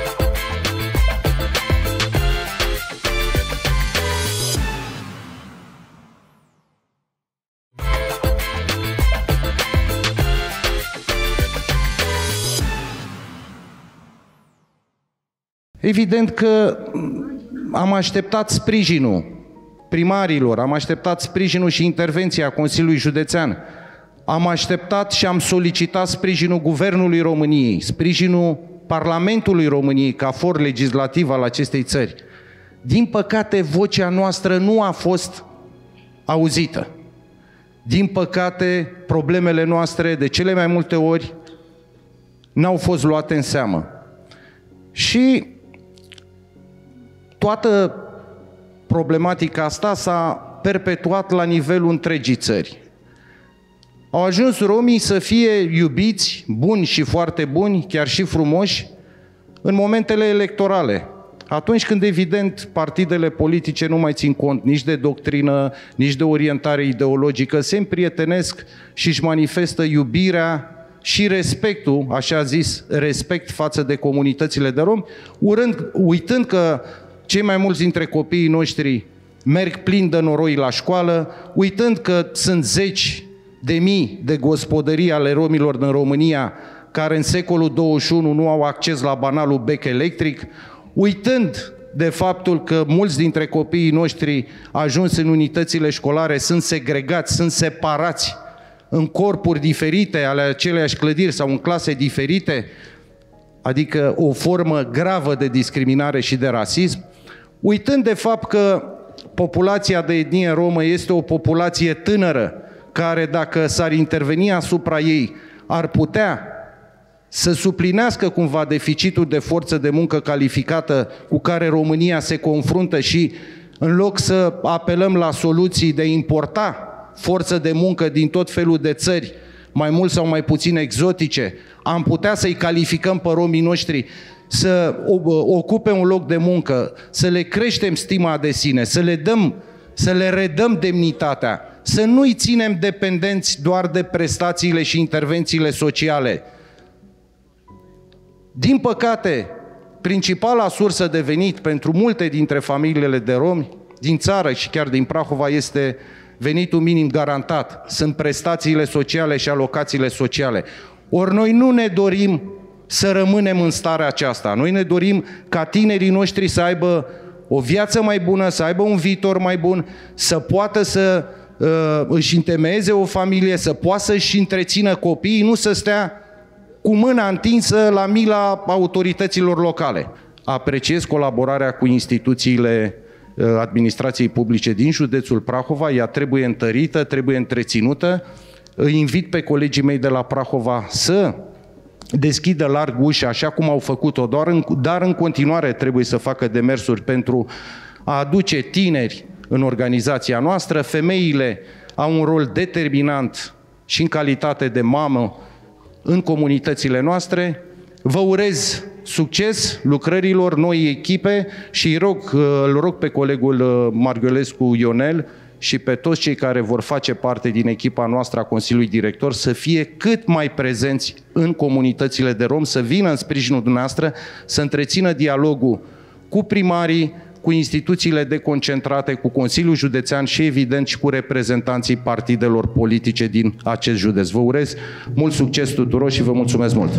Evident că am așteptat sprijinul primarilor, am așteptat sprijinul și intervenția Consiliului Județean, am așteptat și am solicitat sprijinul Guvernului României, sprijinul Parlamentului României ca for legislativ al acestei țări. Din păcate, vocea noastră nu a fost auzită. Din păcate, problemele noastre de cele mai multe ori n-au fost luate în seamă. Și toată problematica asta s-a perpetuat la nivelul întregii țări. Au ajuns romii să fie iubiți, buni și foarte buni, chiar și frumoși, în momentele electorale. Atunci când, evident, partidele politice nu mai țin cont nici de doctrină, nici de orientare ideologică, se împrietenesc și își manifestă iubirea și respectul, așa zis, respect față de comunitățile de romi, urând, uitând că cei mai mulți dintre copiii noștri merg plini de noroi la școală, uitând că sunt zeci de mii de gospodării ale romilor din România care în secolul douăzeci și unu nu au acces la banalul bec electric, uitând de faptul că mulți dintre copiii noștri ajuns în unitățile școlare sunt segregați, sunt separați în corpuri diferite ale aceleiași clădiri sau în clase diferite, adică o formă gravă de discriminare și de rasism, uitând de fapt că populația de etnie romă este o populație tânără, care dacă s-ar interveni asupra ei, ar putea să suplinească cumva deficitul de forță de muncă calificată cu care România se confruntă și în loc să apelăm la soluții de a importa forță de muncă din tot felul de țări, mai mult sau mai puțin exotice, am putea să-i calificăm pe romii noștri să ocupe un loc de muncă, să le creștem stima de sine, să le dăm, să le redăm demnitatea, să nu-i ținem dependenți doar de prestațiile și intervențiile sociale. Din păcate, principala sursă de venit pentru multe dintre familiile de romi din țară și chiar din Prahova este venitul minim garantat, sunt prestațiile sociale și alocațiile sociale. Ori noi nu ne dorim să rămânem în starea aceasta. Noi ne dorim ca tinerii noștri să aibă o viață mai bună, să aibă un viitor mai bun, să poată să uh, își întemeieze o familie, să poată să-și întrețină copiii, nu să stea cu mâna întinsă la mila autorităților locale. Apreciez colaborarea cu instituțiile uh, administrației publice din județul Prahova, ea trebuie întărită, trebuie întreținută. Îi invit pe colegii mei de la Prahova să deschidă larg ușa, așa cum au făcut-o, doar în, dar în continuare trebuie să facă demersuri pentru a aduce tineri în organizația noastră. Femeile au un rol determinant și în calitate de mamă în comunitățile noastre. Vă urez succes lucrărilor noi echipe și îl rog, îl rog pe colegul Marghiolescu Ionel și pe toți cei care vor face parte din echipa noastră a Consiliului Director să fie cât mai prezenți în comunitățile de rom, să vină în sprijinul dumneavoastră, să întrețină dialogul cu primarii, cu instituțiile deconcentrate, cu Consiliul Județean și evident și cu reprezentanții partidelor politice din acest județ. Vă urez mult succes tuturor și vă mulțumesc mult!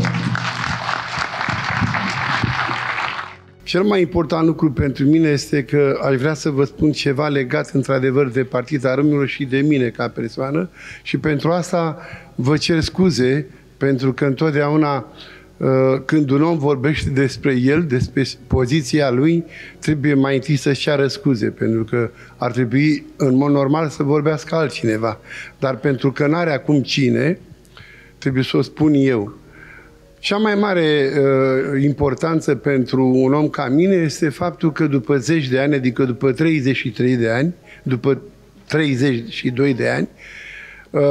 Cel mai important lucru pentru mine este că aș vrea să vă spun ceva legat într-adevăr de Partida Romilor și de mine ca persoană și pentru asta vă cer scuze pentru că întotdeauna când un om vorbește despre el, despre poziția lui, trebuie mai întâi să-și ceară scuze, pentru că ar trebui, în mod normal, să vorbească altcineva. Dar pentru că n-are acum cine, trebuie să o spun eu. Cea mai mare uh, importanță pentru un om ca mine este faptul că după zeci de ani, adică după treizeci și trei de ani, după treizeci și doi de ani, uh,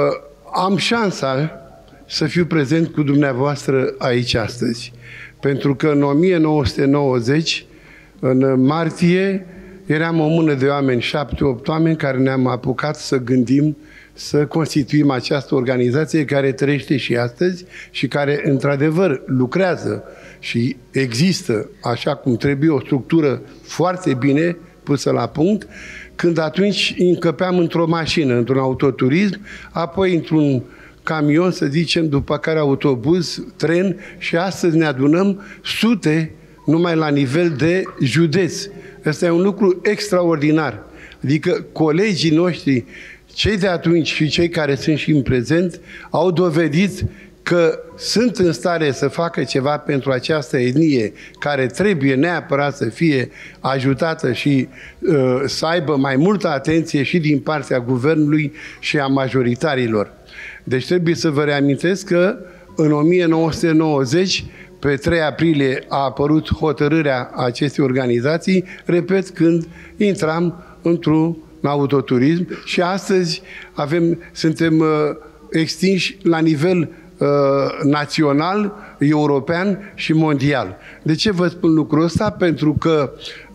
am șansa să fiu prezent cu dumneavoastră aici astăzi. Pentru că în o mie nouă sute nouăzeci, în martie, eram o mână de oameni, șapte, opt oameni, care ne-am apucat să gândim să constituim această organizație care trăiește și astăzi și care, într-adevăr, lucrează și există așa cum trebuie, o structură foarte bine pusă la punct, când atunci încăpeam într-o mașină, într-un autoturism, apoi într-un camion, să zicem, după care autobuz, tren și astăzi ne adunăm sute numai la nivel de județ. Ăsta e un lucru extraordinar. Adică colegii noștri, cei de atunci și cei care sunt și în prezent, au dovedit că sunt în stare să facă ceva pentru această etnie care trebuie neapărat să fie ajutată și uh, să aibă mai multă atenție și din partea guvernului și a majoritarilor. Deci trebuie să vă reamintesc că în o mie nouă sute nouăzeci, pe trei aprilie, a apărut hotărârea acestei organizații, repet, când intram într-un autoturism și astăzi avem, suntem uh, extinși la nivel uh, național, european și mondial. De ce vă spun lucrul ăsta? Pentru că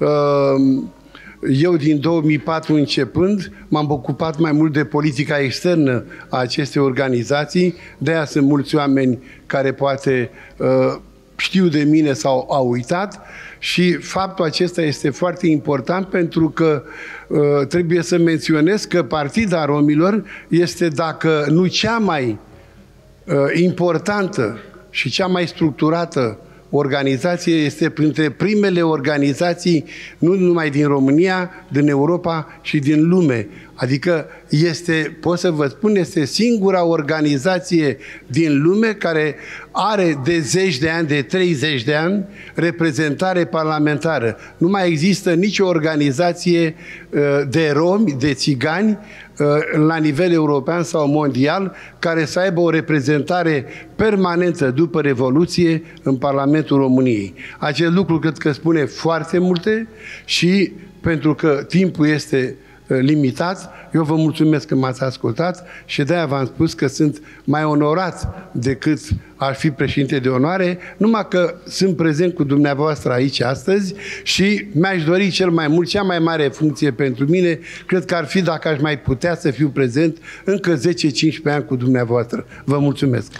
uh, eu din două mii patru începând m-am ocupat mai mult de politica externă a acestei organizații, de aia sunt mulți oameni care poate uh, știu de mine sau au uitat și faptul acesta este foarte important pentru că uh, trebuie să menționez că Partida Romilor este, dacă nu cea mai uh, importantă și cea mai structurată organizație, este printre primele organizații nu numai din România, din Europa și din lume. Adică este, pot să vă spun, este singura organizație din lume care are de zeci de ani, de treizeci de ani, reprezentare parlamentară. Nu mai există nicio organizație de romi, de țigani, la nivel european sau mondial, care să aibă o reprezentare permanentă după Revoluție în Parlamentul României. Acest lucru cred că spune foarte multe și pentru că timpul este limitat, eu vă mulțumesc că m-ați ascultat și de-aia v-am spus că sunt mai onorat decât ar fi președinte de onoare, numai că sunt prezent cu dumneavoastră aici astăzi și mi-aș dori cel mai mult, cea mai mare funcție pentru mine, cred că ar fi dacă aș mai putea să fiu prezent încă zece cincisprezece ani cu dumneavoastră. Vă mulțumesc!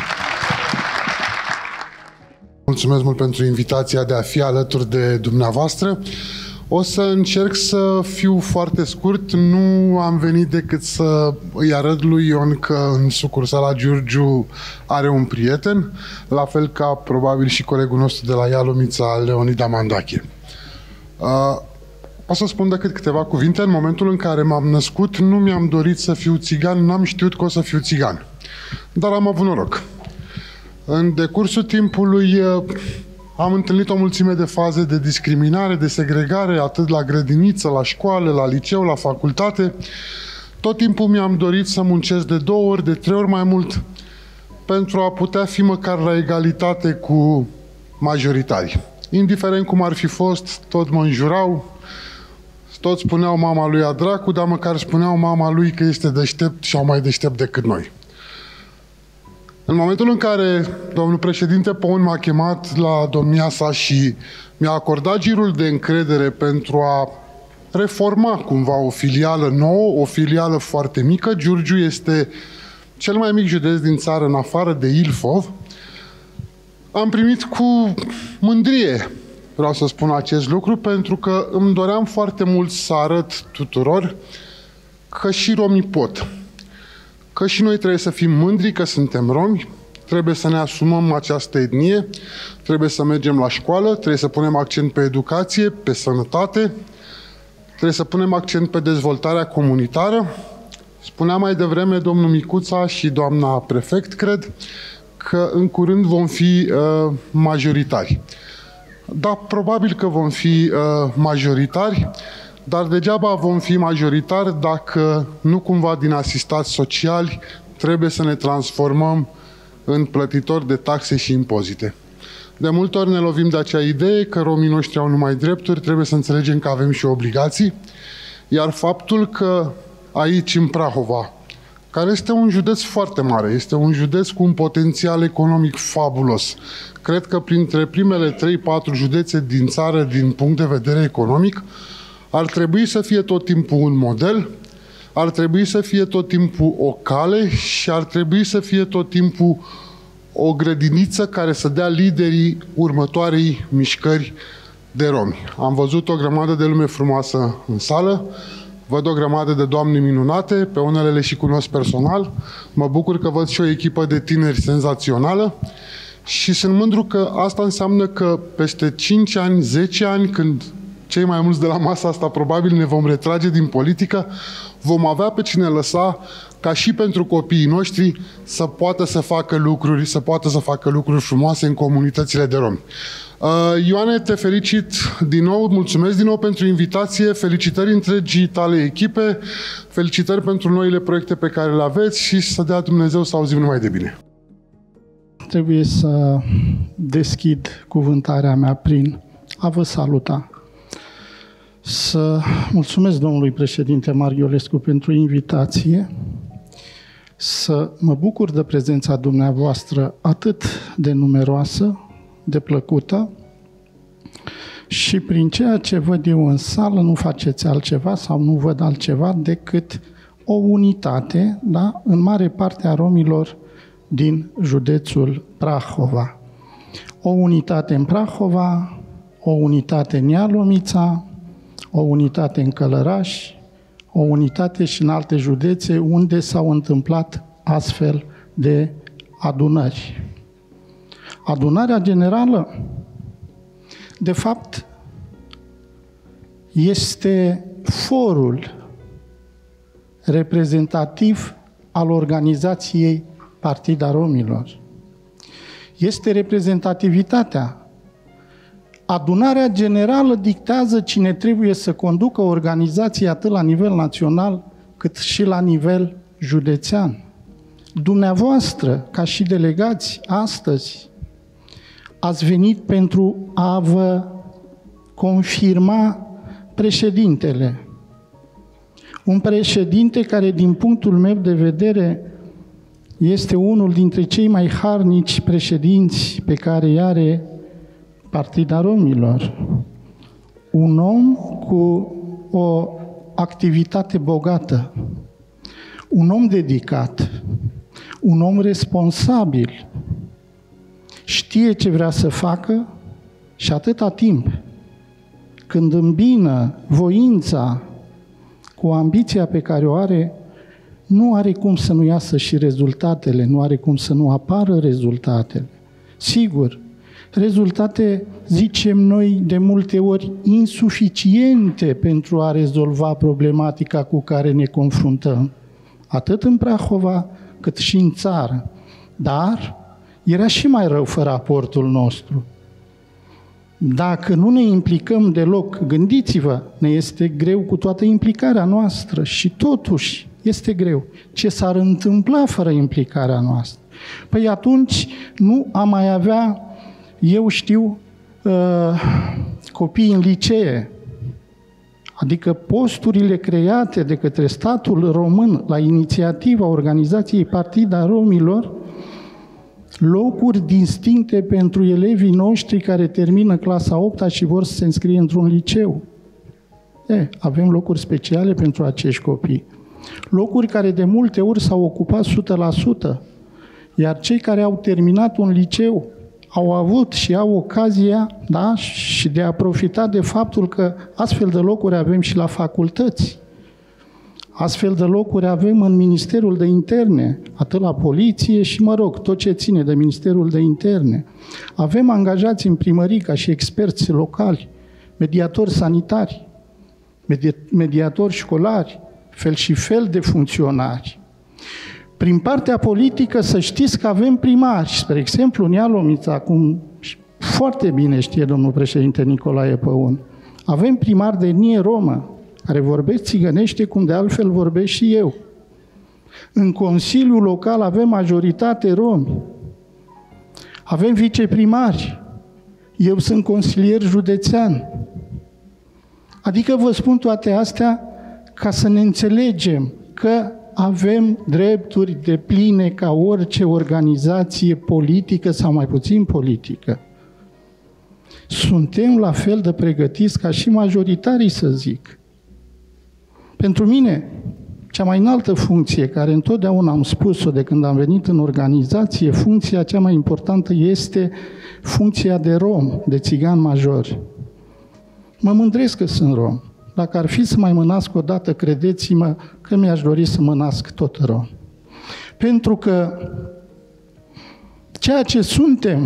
Mulțumesc mult pentru invitația de a fi alături de dumneavoastră. O să încerc să fiu foarte scurt. Nu am venit decât să îi arăt lui Ion că în sucursala Giurgiu are un prieten, la fel ca probabil și colegul nostru de la Ialomița, Leonida Mandache. O să spun decât câteva cuvinte. În momentul în care m-am născut, nu mi-am dorit să fiu țigan, n-am știut că o să fiu țigan. Dar am avut noroc. În decursul timpului am întâlnit o mulțime de faze de discriminare, de segregare, atât la grădiniță, la școală, la liceu, la facultate. Tot timpul mi-am dorit să muncesc de două ori, de trei ori mai mult, pentru a putea fi măcar la egalitate cu majoritari. Indiferent cum ar fi fost, tot mă înjurau, toți spuneau mama lui a dracu, dar măcar spuneau mama lui că este deștept și mai deștept decât noi. În momentul în care domnul președinte Păun m-a chemat la domnia sa și mi-a acordat girul de încredere pentru a reforma cumva o filială nouă, o filială foarte mică, Giurgiu este cel mai mic județ din țară în afară de Ilfov, am primit cu mândrie, vreau să spun acest lucru, pentru că îmi doream foarte mult să arăt tuturor că și romii pot. Că și noi trebuie să fim mândri că suntem romi, trebuie să ne asumăm această etnie, trebuie să mergem la școală, trebuie să punem accent pe educație, pe sănătate, trebuie să punem accent pe dezvoltarea comunitară. Spunea mai devreme domnul Micuța și doamna prefect, cred, că în curând vom fi uh, majoritari. Da, probabil că vom fi uh, majoritari, dar degeaba vom fi majoritari dacă nu cumva din asistați sociali trebuie să ne transformăm în plătitori de taxe și impozite. De multe ori ne lovim de acea idee că romii noștri au numai drepturi, trebuie să înțelegem că avem și obligații, iar faptul că aici, în Prahova, care este un județ foarte mare, este un județ cu un potențial economic fabulos. Cred că printre primele trei patru județe din țară, din punct de vedere economic, ar trebui să fie tot timpul un model, ar trebui să fie tot timpul o cale și ar trebui să fie tot timpul o grădiniță care să dea liderii următoarei mișcări de romi. Am văzut o grămadă de lume frumoasă în sală, văd o grămadă de doamne minunate, pe unele le și cunosc personal, mă bucur că văd și o echipă de tineri senzațională și sunt mândru că asta înseamnă că peste cinci ani, zece ani, când cei mai mulți de la masa asta probabil ne vom retrage din politică, vom avea pe cine lăsa ca și pentru copiii noștri să poată să facă lucruri, să poată să facă lucruri frumoase în comunitățile de romi. Uh, Ioane, te felicit din nou, mulțumesc din nou pentru invitație, felicitări întregii tale echipe, felicitări pentru noile proiecte pe care le aveți și să dea Dumnezeu să auzim numai de bine. Trebuie să deschid cuvântarea mea prin a vă saluta. Să mulțumesc domnului președinte Marghiolescu pentru invitație, să mă bucur de prezența dumneavoastră atât de numeroasă, de plăcută, și prin ceea ce văd eu în sală nu faceți altceva sau nu văd altceva decât o unitate, da, în mare parte a romilor din județul Prahova. O unitate în Prahova, o unitate în Ialomița, o unitate în Călăraș, o unitate și în alte județe unde s-au întâmplat astfel de adunări. Adunarea generală, de fapt, este forul reprezentativ al organizației Partida Romilor. Este reprezentativitatea. Adunarea generală dictează cine trebuie să conducă organizația atât la nivel național cât și la nivel județean. Dumneavoastră, ca și delegați, astăzi ați venit pentru a vă confirma președintele. Un președinte care, din punctul meu de vedere, este unul dintre cei mai harnici președinți pe care îi are Partida Romilor. Un om cu o activitate bogată, un om dedicat, un om responsabil, știe ce vrea să facă și atâta timp când îmbină voința cu ambiția pe care o are, nu are cum să nu iasă și rezultatele, nu are cum să nu apară rezultatele. Sigur, rezultate, zicem noi, de multe ori insuficiente pentru a rezolva problematica cu care ne confruntăm, atât în Prahova cât și în țară. Dar era și mai rău fără aportul nostru. Dacă nu ne implicăm deloc, gândiți-vă, ne este greu cu toată implicarea noastră și totuși este greu. Ce s-ar întâmpla fără implicarea noastră? Păi atunci nu am mai avea, eu știu, uh, copii în licee, adică posturile create de către statul român la inițiativa organizației Partida Romilor, locuri distincte pentru elevii noștri care termină clasa a opta și vor să se înscrie într-un liceu. E, avem locuri speciale pentru acești copii. Locuri care de multe ori s-au ocupat o sută la sută, iar cei care au terminat un liceu au avut și au ocazia, da, și de a profita de faptul că astfel de locuri avem și la facultăți. Astfel de locuri avem în Ministerul de Interne, atât la poliție și, mă rog, tot ce ține de Ministerul de Interne. Avem angajați în primării ca și experți locali, mediatori sanitari, mediatori școlari, fel și fel de funcționari. Prin partea politică să știți că avem primari. Spre exemplu, în Ialomița, cum foarte bine știe domnul președinte Nicolae Păun, avem primar de etnie romă, care vorbește țigănește cum de altfel vorbesc și eu. În Consiliul Local avem majoritate romi. Avem viceprimari. Eu sunt consilier județean. Adică vă spun toate astea ca să ne înțelegem că avem drepturi depline ca orice organizație politică sau mai puțin politică. Suntem la fel de pregătiți ca și majoritarii, să zic. Pentru mine, cea mai înaltă funcție, care întotdeauna am spus-o de când am venit în organizație, funcția cea mai importantă este funcția de rom, de țigan major. Mă mândresc că sunt rom. Dacă ar fi să mai mă nasc o dată, credeți-mă că mi-aș dori să mă nasc tot rom. Pentru că ceea ce suntem,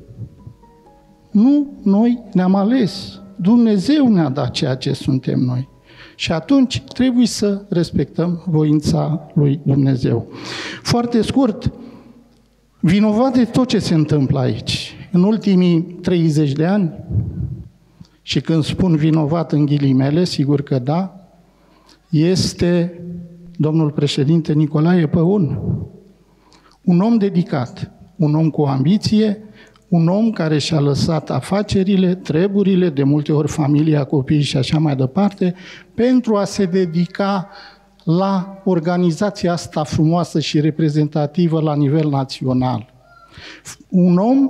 nu noi ne-am ales. Dumnezeu ne-a dat ceea ce suntem noi. Și atunci trebuie să respectăm voința lui Dumnezeu. Foarte scurt, vinovat de tot ce se întâmplă aici, în ultimii treizeci de ani, și când spun vinovat în ghilimele, sigur că da, este domnul președinte Nicolae Păun. Un om dedicat, un om cu ambiție, un om care și-a lăsat afacerile, treburile, de multe ori familia, copiii și așa mai departe, pentru a se dedica la organizația asta frumoasă și reprezentativă la nivel național. Un om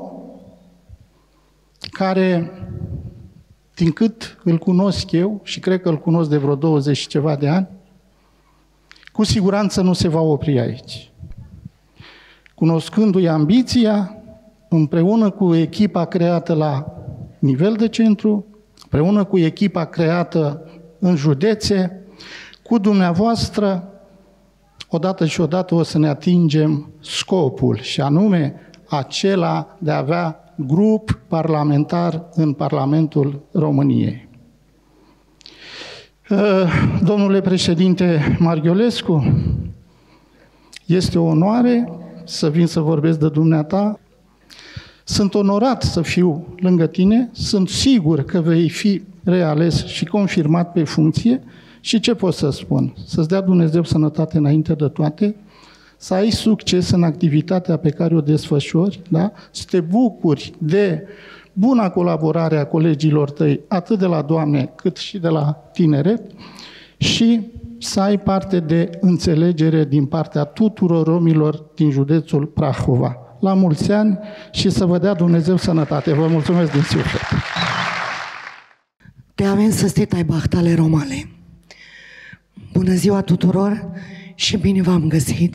care, din cât îl cunosc eu, și cred că îl cunosc de vreo douăzeci și ceva de ani, cu siguranță nu se va opri aici. Cunoscându-i ambiția, împreună cu echipa creată la nivel de centru, împreună cu echipa creată în județe, cu dumneavoastră, odată și odată o să ne atingem scopul, și anume acela de a avea grup parlamentar în Parlamentul României. Domnule președinte Marghiolescu, este o onoare să vin să vorbesc de dumneata. Sunt onorat să fiu lângă tine, sunt sigur că vei fi reales și confirmat pe funcție și ce pot să spun? Să-ți dea Dumnezeu sănătate înainte de toate, să ai succes în activitatea pe care o desfășori, da? Să te bucuri de buna colaborare a colegilor tăi, atât de la Doamne cât și de la tineret, și să ai parte de înțelegere din partea tuturor romilor din județul Prahova. La mulți ani și să vă dea Dumnezeu sănătate. Vă mulțumesc din suflet. Te avem să stai bahtale romale. Bună ziua tuturor și bine v-am găsit.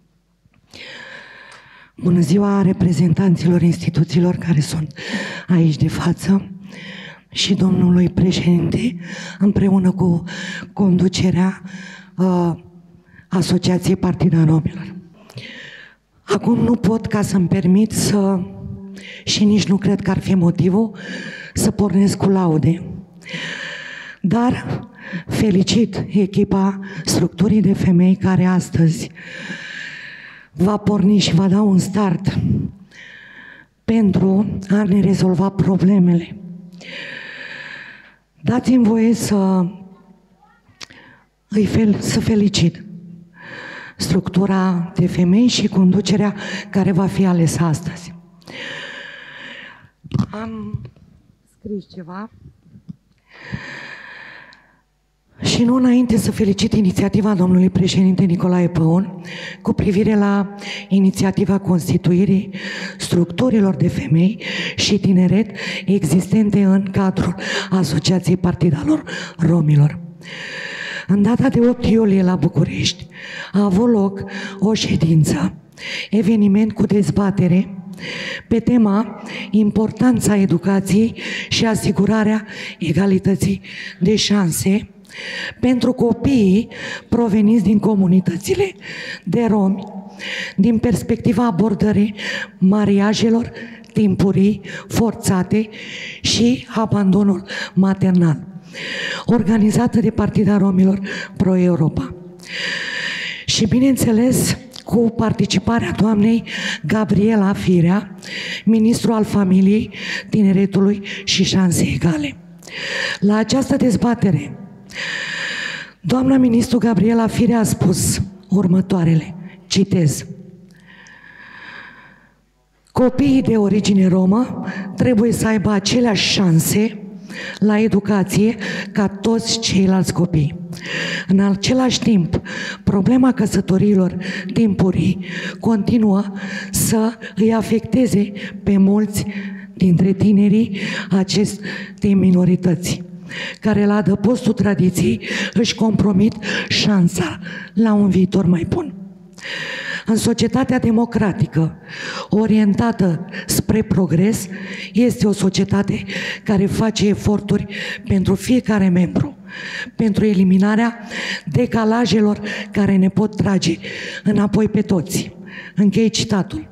Bună ziua reprezentanților instituțiilor care sunt aici de față și domnului președinte, împreună cu conducerea uh, Asociației Partida Romilor. Acum nu pot ca să-mi permit să, și nici nu cred că ar fi motivul, să pornesc cu laude. Dar felicit echipa structurii de femei care astăzi va porni și va da un start pentru a ne rezolva problemele. Dați-mi voie să îi fel, să felicit structura de femei și conducerea care va fi alesă astăzi. Am scris ceva și nu înainte să felicit inițiativa domnului președinte Nicolae Păun cu privire la inițiativa constituirii structurilor de femei și tineret existente în cadrul Asociației Partidelor Romilor. În data de opt iulie la București a avut loc o ședință, eveniment cu dezbatere pe tema importanța educației și asigurarea egalității de șanse pentru copiii proveniți din comunitățile de romi, din perspectiva abordării mariajelor timpurii, forțate și abandonul maternal, organizată de Partida Romilor Pro-Europa. Și bineînțeles, cu participarea doamnei Gabriela Firea, ministru al Familiei, Tineretului și Șanse Egale. La această dezbatere, doamna ministru Gabriela Firea a spus următoarele, citez: copiii de origine romă trebuie să aibă aceleași șanse la educație ca toți ceilalți copii. În același timp, problema căsătoriilor timpurii continuă să îi afecteze pe mulți dintre tinerii acestei minorități, care la adăpostul tradiției își compromit șansa la un viitor mai bun. În societatea democratică, orientată spre progres, este o societate care face eforturi pentru fiecare membru, pentru eliminarea decalajelor care ne pot trage înapoi pe toți. Închei citatul.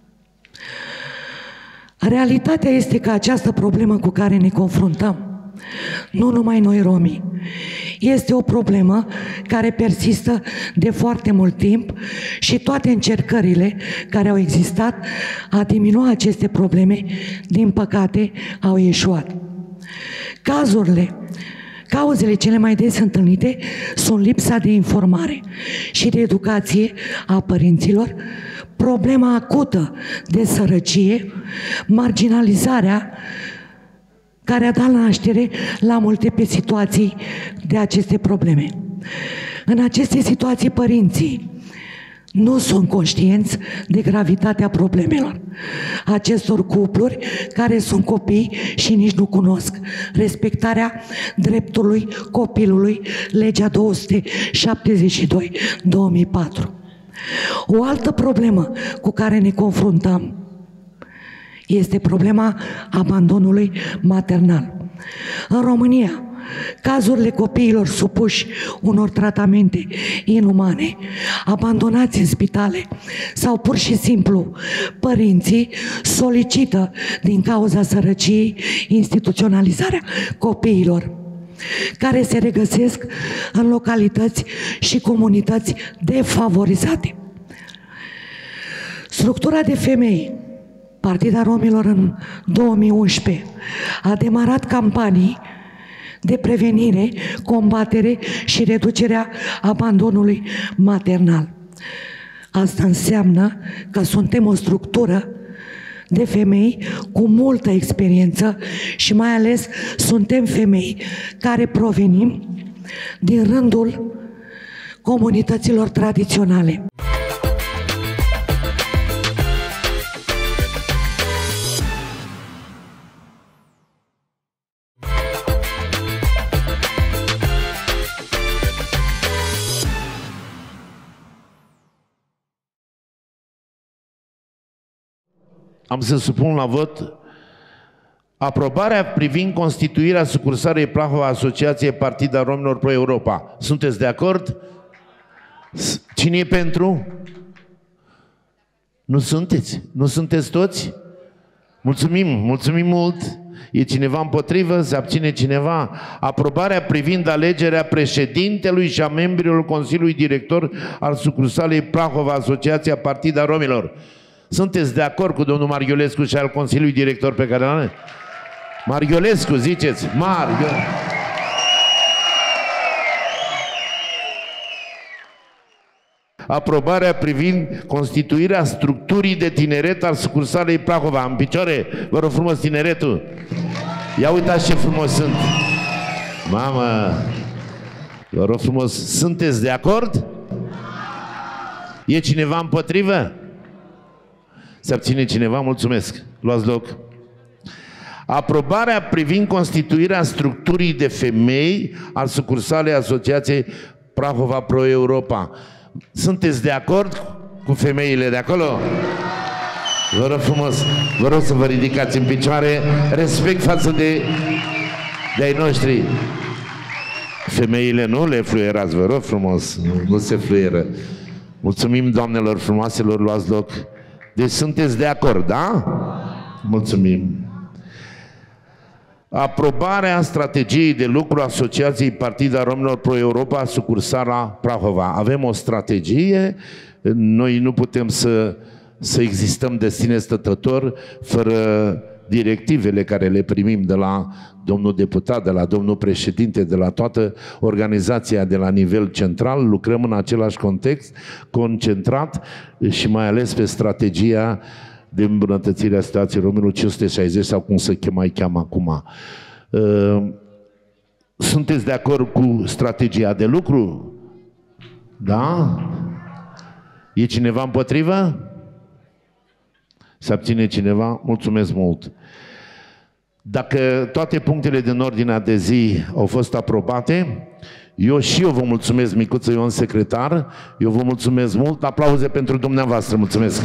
Realitatea este că această problemă cu care ne confruntăm, nu numai noi romii, este o problemă care persistă de foarte mult timp și toate încercările care au existat a diminua aceste probleme, din păcate, au eșuat. Cazurile, cauzele cele mai des întâlnite sunt lipsa de informare și de educație a părinților, problema acută de sărăcie, marginalizarea care a dat naștere la multe pe situații de aceste probleme. În aceste situații, părinții nu sunt conștienți de gravitatea problemelor acestor cupluri care sunt copii și nici nu cunosc respectarea dreptului copilului, legea două sute șaptezeci și doi două mii patru. O altă problemă cu care ne confruntăm este problema abandonului maternal. În România, cazurile copiilor supuși unor tratamente inumane, abandonați în spitale sau pur și simplu părinții solicită din cauza sărăciei instituționalizarea copiilor, care se regăsesc în localități și comunități defavorizate. Structura de femei, Partida Romilor în două mii unsprezece a demarat campanii de prevenire, combatere și reducerea abandonului maternal. Asta înseamnă că suntem o structură de femei cu multă experiență și mai ales suntem femei care provenim din rândul comunităților tradiționale. Am să supun la vot aprobarea privind constituirea sucursalei Prahova Asociației Partida Romilor Pro Europa. Sunteți de acord? Cine e pentru? Nu sunteți? Nu sunteți toți? Mulțumim, mulțumim mult. E cineva împotrivă? Se abține cineva? Aprobarea privind alegerea președintelui și a membrilor Consiliului Director al sucursalei Prahova Asociația Partida Romilor. Sunteți de acord cu domnul Marghiolescu și al Consiliului Director pe care l-am? Marghiolescu, ziceți. Marghiolescu. Aprobarea privind constituirea structurii de tineret al sucursalei Prahova. În picioare, vă rog frumos, tineretul. Ia uitați ce frumos sunt. Mamă, vă rog frumos, sunteți de acord? E cineva împotrivă? Se abține cineva? Mulțumesc. Luați loc. Aprobarea privind constituirea structurii de femei al sucursalei Asociației Prahova Pro Europa. Sunteți de acord cu femeile de acolo? Vă rog frumos, vă rog să vă ridicați în picioare, respect față de, de ai noștri. Femeile nu le fluierați, vă rog frumos, nu, nu se fluieră. Mulțumim, doamnelor frumoaselor, luați loc. Deci sunteți de acord, da? Mulțumim. Aprobarea strategiei de lucru a Asociației Partida Romilor Pro Europa, sucursala Prahova. Avem o strategie Noi nu putem să, să existăm de sine stătător fără directivele care le primim de la domnul deputat, de la domnul președinte, de la toată organizația de la nivel central. Lucrăm în același context, concentrat și mai ales pe strategia de îmbunătățire a situației românilor cinci sute șaizeci sau cum se mai cheamă acum. Sunteți de acord cu strategia de lucru? Da? E cineva împotrivă? Se abține cineva? Mulțumesc mult! Dacă toate punctele din ordinea de zi au fost aprobate, eu și eu vă mulțumesc, Micuță Ion, secretar, eu vă mulțumesc mult, aplauze pentru dumneavoastră, mulțumesc!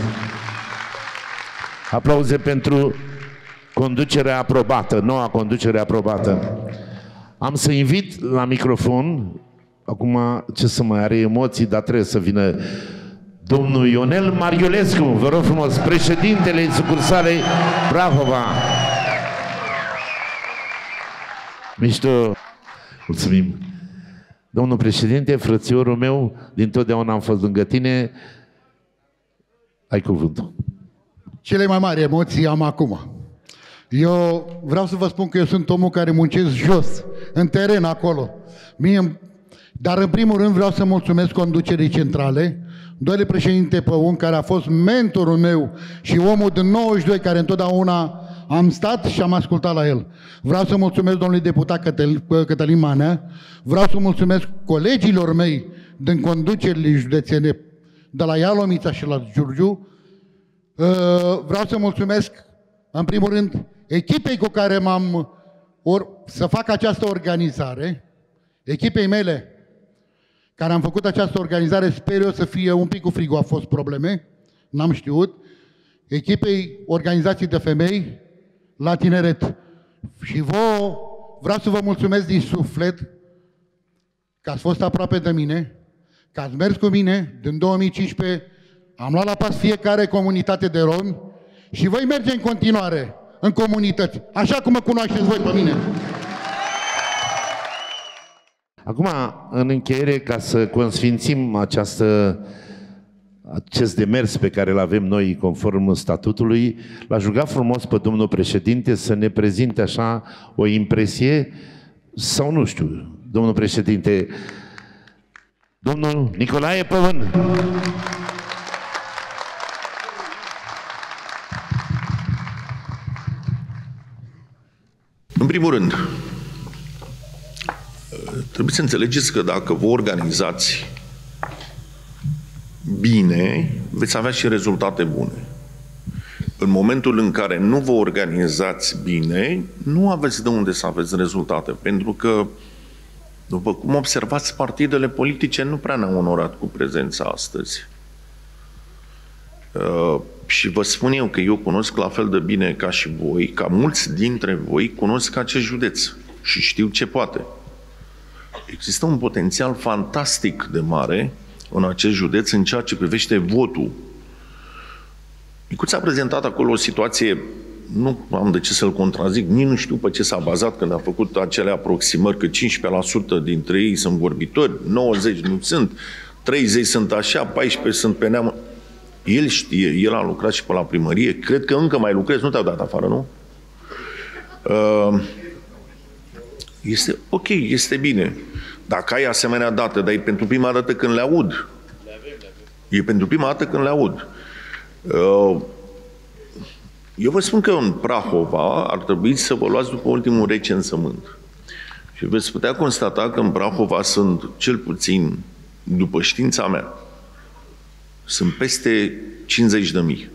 Aplauze pentru conducerea aprobată, noua conducere aprobată. Am să invit la microfon, acum ce să mai are emoții, dar trebuie să vină domnul Ionel Mariulescu, vă rog frumos, președintele sucursalei Prahova. Mișto, mulțumim. Domnul președinte, frățiorul meu, dintotdeauna am fost lângă tine, ai cuvântul. Cele mai mari emoții am acum. Eu vreau să vă spun că eu sunt omul care muncesc jos, în teren, acolo. Mie, dar în primul rând vreau să mulțumesc conducerii centrale, doamne președinte Păun, care a fost mentorul meu și omul din nouăzeci și doi, care întotdeauna am stat și am ascultat la el. Vreau să mulțumesc domnului deputat Cătălin, Cătălin Manea, vreau să mulțumesc colegilor mei din conducerile județene, de la Ialomița și la Giurgiu. Vreau să mulțumesc, în primul rând, echipei cu care m-am or, să fac această organizare, echipei mele, care am făcut această organizare, sper eu să fie un pic cu frigul, a fost probleme, n-am știut, echipei organizației de femei la tineret. Și vouă vreau să vă mulțumesc din suflet că ați fost aproape de mine, că ați mers cu mine din două mii cincisprezece, am luat la pas fiecare comunitate de romi și voi merge în continuare în comunități, așa cum mă cunoașteți voi pe mine. Acum, în încheiere, ca să consfințim această, acest demers pe care îl avem noi conform statutului, l-aș ruga frumos pe domnul președinte să ne prezinte așa o impresie, sau nu știu, domnul președinte, domnul Nicolae Păun. În primul rând, trebuie să înțelegeți că dacă vă organizați bine, veți avea și rezultate bune. În momentul în care nu vă organizați bine, nu aveți de unde să aveți rezultate, pentru că, după cum observați, partidele politice nu prea ne-au onorat cu prezența astăzi. Uh, și vă spun eu că eu cunosc la fel de bine ca și voi, ca mulți dintre voi cunosc acest județ și știu ce poate. Există un potențial fantastic de mare în acest județ în ceea ce privește votul. Micuț a prezentat acolo o situație, nu am de ce să-l contrazic, nici nu știu pe ce s-a bazat când a făcut acele aproximări, că cincisprezece la sută dintre ei sunt vorbitori, nouăzeci nu sunt, treizeci sunt așa, paisprezece sunt pe neam. El știe, el a lucrat și pe la primărie, cred că încă mai lucrezi, nu te-au dat afară, nu? Este ok, este bine. Dacă ai asemenea date, dar e pentru prima dată când le aud. E pentru prima dată când le aud. Eu vă spun că în Prahova ar trebui să vă luați după ultimul recensământ. Și veți putea constata că în Prahova sunt, cel puțin, după știința mea, sunt peste cincizeci de mii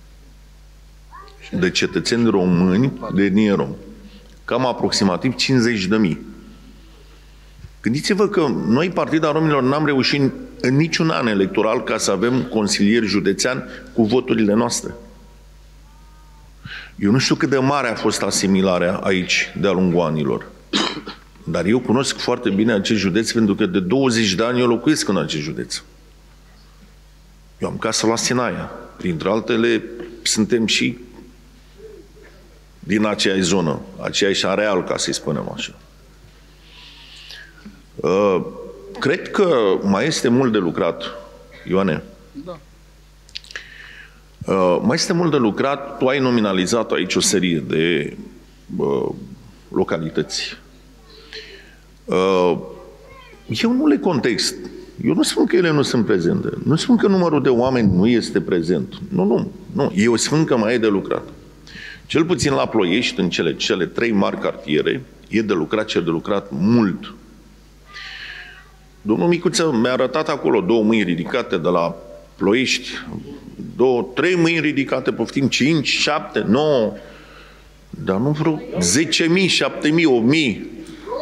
de cetățeni români de etnie rom. Cam aproximativ cincizeci de mii. Gândiți-vă că noi, Partida Romilor, n-am reușit în niciun an electoral ca să avem consilier județean cu voturile noastre. Eu nu știu cât de mare a fost asimilarea aici de-a lungul anilor. Dar eu cunosc foarte bine acest județ pentru că de douăzeci de ani eu locuiesc în acest județ. Eu am casă la Sinaia. Printre altele, suntem și din aceeași zonă, aceeași areal, ca să-i spunem așa. Uh, cred că mai este mult de lucrat, Ioane. Da. Uh, mai este mult de lucrat. Tu ai nominalizat aici o serie de uh, localități. Uh, eu nu le context. Eu nu spun că ele nu sunt prezente. Nu spun că numărul de oameni nu este prezent. Nu, nu. nu. Eu spun că mai e de lucrat. Cel puțin la Ploiești, în cele, cele trei mari cartiere, e de lucrat și e de lucrat mult. Domnul Micuță mi-a arătat acolo două mâini ridicate de la Ploiești, două, trei mâini ridicate, poftim, cinci, șapte, nouă, dar nu vreo zece mii, șapte mii, opt mii.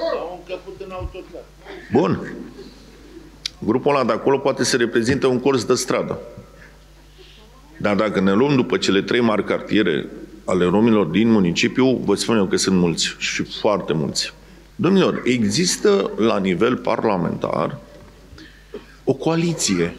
Bun. Grupul ăla de acolo poate să reprezinte un colț de stradă. Dar dacă ne luăm după cele trei mari cartiere ale romilor din municipiu, vă spun eu că sunt mulți și foarte mulți. Domnilor, există la nivel parlamentar o coaliție,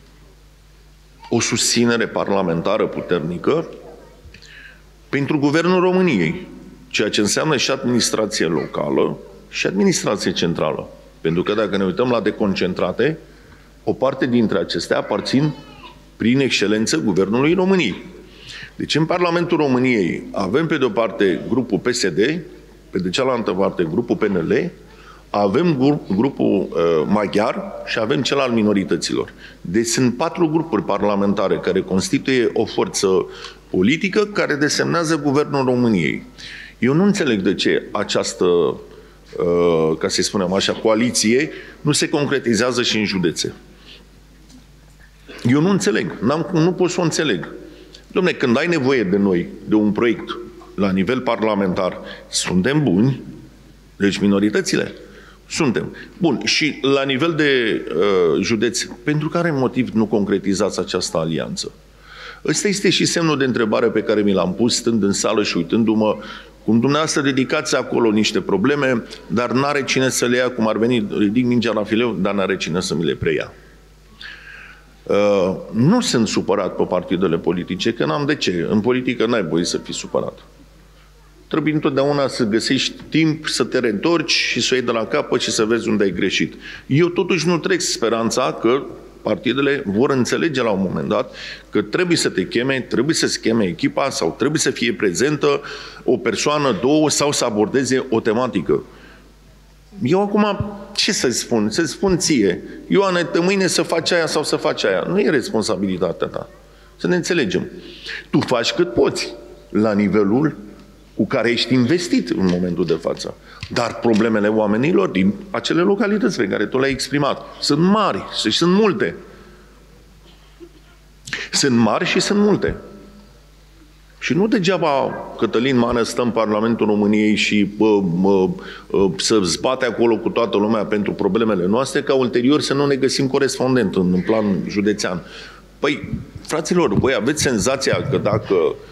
o susținere parlamentară puternică pentru Guvernul României, ceea ce înseamnă și administrație locală și administrație centrală. Pentru că dacă ne uităm la deconcentrate, o parte dintre acestea aparțin prin excelență Guvernului României. Deci în Parlamentul României avem pe de o parte grupul P S D, pe de cealaltă parte grupul P N L, avem grup, grupul uh, maghiar și avem cel al minorităților. Deci sunt patru grupuri parlamentare care constituie o forță politică care desemnează Guvernul României. Eu nu înțeleg de ce această, uh, ca să-i spunem așa, coaliție nu se concretizează și în județe. Eu nu înțeleg, N-am, nu pot să o înțeleg. Dom'le, când ai nevoie de noi, de un proiect la nivel parlamentar, suntem buni, deci minoritățile, suntem. Bun, și la nivel de uh, județ, pentru care motiv nu concretizați această alianță? Ăsta este și semnul de întrebare pe care mi l-am pus stând în sală și uitându-mă cum dumneavoastră ridicați acolo niște probleme, dar n-are cine să le ia, cum ar veni, ridic mingea la fileu, dar n-are cine să mi le preia. Uh, nu sunt supărat pe partidele politice, că n-am de ce. În politică n-ai voie să fii supărat. Trebuie întotdeauna să găsești timp să te reîntorci și să o iei de la capăt și să vezi unde ai greșit. Eu totuși nu trec speranța că partidele vor înțelege la un moment dat că trebuie să te cheme, trebuie să scheme echipa sau trebuie să fie prezentă o persoană, două sau să abordeze o tematică. Eu acum, ce să-ți spun? Să-ți spun ție, Ioane, de mâine să faci aia sau să faci aia. Nu e responsabilitatea ta. Să ne înțelegem. Tu faci cât poți la nivelul cu care ești investit în momentul de față. Dar problemele oamenilor din acele localități pe care tu le-ai exprimat sunt mari și sunt multe. Sunt mari și sunt multe. Și nu degeaba Cătălin Mană stă în Parlamentul României și bă, bă, bă, să zbate acolo cu toată lumea pentru problemele noastre, ca ulterior să nu ne găsim corespondent în, în plan județean. Păi, fraților, voi aveți senzația că dacă,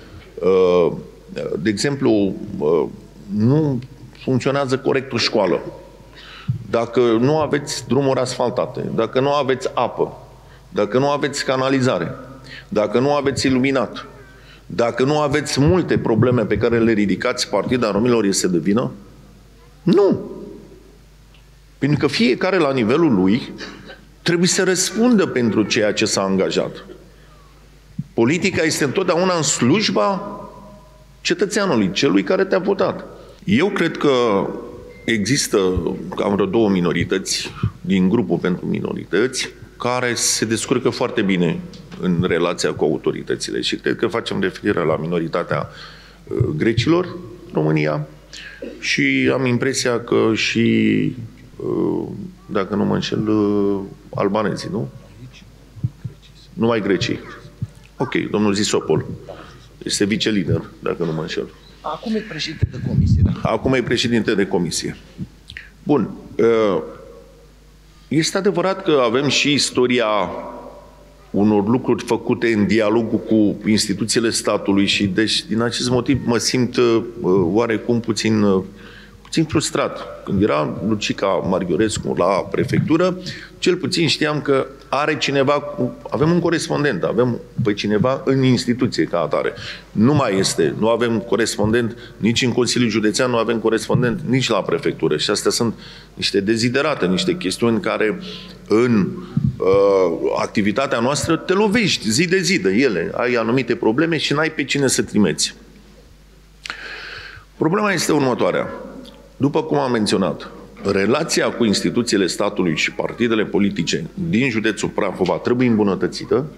de exemplu, nu funcționează corect o școală, dacă nu aveți drumuri asfaltate, dacă nu aveți apă, dacă nu aveți canalizare, dacă nu aveți iluminat, dacă nu aveți multe probleme pe care le ridicați, Partida Romilor este de vină? Nu. Pentru că fiecare la nivelul lui trebuie să răspundă pentru ceea ce s-a angajat. Politica este întotdeauna în slujba cetățeanului, celui care te-a votat. Eu cred că există cam vreo două minorități din grupul pentru minorități care se descurcă foarte bine în relația cu autoritățile și cred că facem referire la minoritatea uh, grecilor, România, și am impresia că și, uh, dacă nu mă înșel, uh, albanezii, nu? Numai grecii. Ok, domnul Zisopol. Este vicelider, dacă nu mă înșel. Acum e președinte de comisie. Da? Acum e președinte de comisie. Bun. Uh, este adevărat că avem și istoria unor lucruri făcute în dialogul cu instituțiile statului și deci din acest motiv mă simt uh, oarecum puțin, uh, puțin frustrat. Când era Lucica Margiorescu la prefectură, cel puțin știam că are cineva, avem un corespondent, avem pe cineva în instituție ca atare. Nu mai este, nu avem corespondent nici în Consiliul Județean, nu avem corespondent nici la prefectură și astea sunt niște deziderate, niște chestiuni care în uh, activitatea noastră, te lovești zi de zi de ele. Ai anumite probleme și n-ai pe cine să trimiți. Problema este următoarea. După cum am menționat, relația cu instituțiile statului și partidele politice din județul Prahova trebuie îmbunătățită.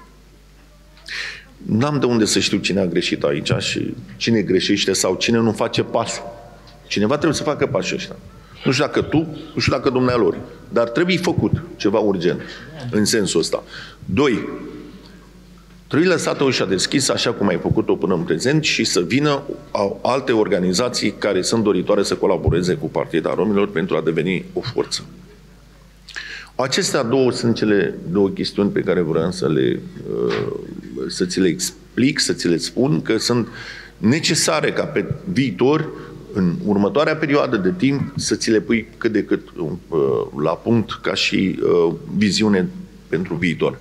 N-am de unde să știu cine a greșit aici și cine greșește sau cine nu face pasul. Cineva trebuie să facă pasul ăștia. Nu știu dacă tu, nu știu dacă dumnealor, dar trebuie făcut ceva urgent în sensul ăsta. Doi, trebuie lăsată ușa deschisă, așa cum ai făcut-o până în prezent, și să vină alte organizații care sunt doritoare să colaboreze cu Partida Romilor pentru a deveni o forță. Acestea două sunt cele două chestiuni pe care vreau să, le, să ți le explic, să ți le spun, că sunt necesare ca pe viitor, în următoarea perioadă de timp, să ți le pui cât de cât la punct ca și viziune pentru viitor.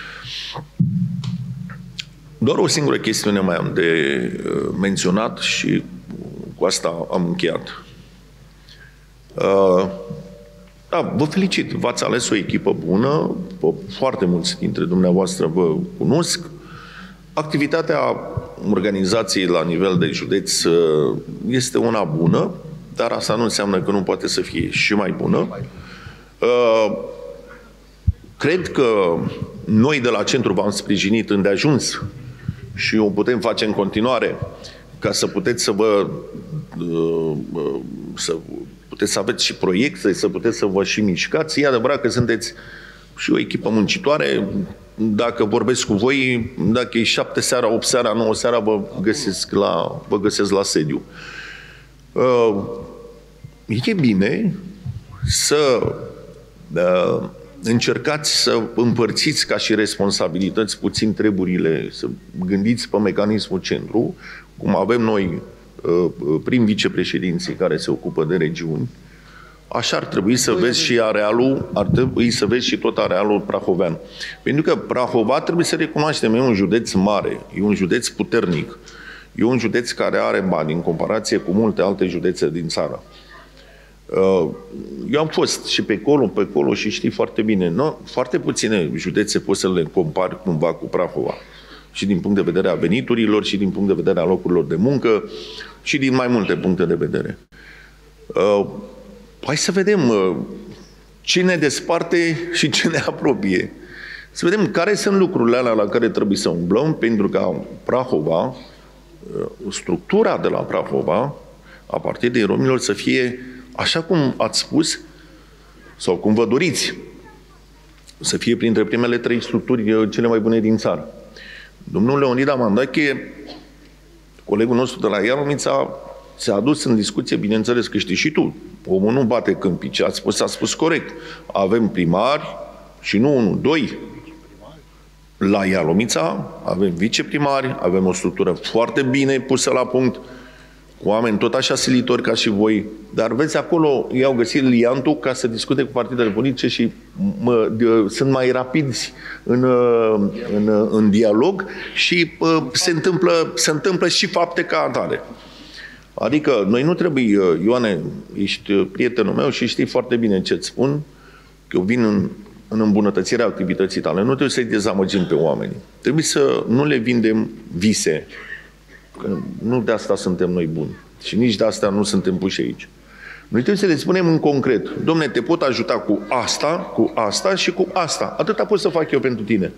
Doar o singură chestiune mai am de menționat și cu asta am încheiat. Da, vă felicit, v-ați ales o echipă bună, foarte mulți dintre dumneavoastră vă cunosc. Activitatea organizației la nivel de județ este una bună, dar asta nu înseamnă că nu poate să fie și mai bună. Cred că noi de la centru v-am sprijinit îndeajuns și o putem face în continuare ca să puteți să vă să puteți să aveți și proiecte, să puteți să vă și mișcați. E adevărat că sunteți și o echipă muncitoare. Dacă vorbesc cu voi, dacă e șapte seara, opt seara, nouă seara, vă găsesc la, vă găsesc la sediu. E bine să încercați să împărțiți ca și responsabilități puțin treburile, să gândiți pe mecanismul centru, cum avem noi prim vicepreședinții care se ocupă de regiuni. Așa ar trebui să vezi și arealul, ar trebui să vezi și tot arealul prahovean. Pentru că Prahova, trebuie să recunoaștem, e un județ mare, e un județ puternic, e un județ care are bani în comparație cu multe alte județe din țară. Eu am fost și pe acolo, pe acolo și știi foarte bine, nu? Foarte puține județe poți să le compari cumva cu Prahova. Și din punct de vedere a veniturilor, și din punct de vedere a locurilor de muncă, și din mai multe puncte de vedere. Uh, hai să vedem uh, ce ne desparte și ce ne apropie. Să vedem care sunt lucrurile alea la care trebuie să umblăm, pentru ca Prahova, uh, structura de la Prahova, a Partidei Romilor, să fie așa cum ați spus, sau cum vă doriți, să fie printre primele trei structuri cele mai bune din țară. Domnul Leonida Mandache, colegul nostru de la Ialomița, ți-a adus în discuție, bineînțeles că știi și tu, omul nu bate câmpici, ați spus, a spus corect. Avem primari și nu unul, doi. La Ialomița avem viceprimari, avem o structură foarte bine pusă la punct, cu oameni tot așa silitori ca și voi, dar vezi, acolo i-au găsit liantul ca să discute cu partidele politice și mă, de, sunt mai rapizi în, în, în dialog și uh, se, întâmplă, se întâmplă și fapte ca atare. Adică noi nu trebuie, Ioane, ești prietenul meu și știi foarte bine ce-ți spun, că eu vin în, în îmbunătățirea activității tale. Nu trebuie să-i dezamăgim pe oameni. Trebuie să nu le vindem vise. Că nu de asta suntem noi buni. Și nici de asta nu suntem puși aici. Noi trebuie să le spunem în concret. Dom'le, te pot ajuta cu asta, cu asta și cu asta. Atâta pot să fac eu pentru tine.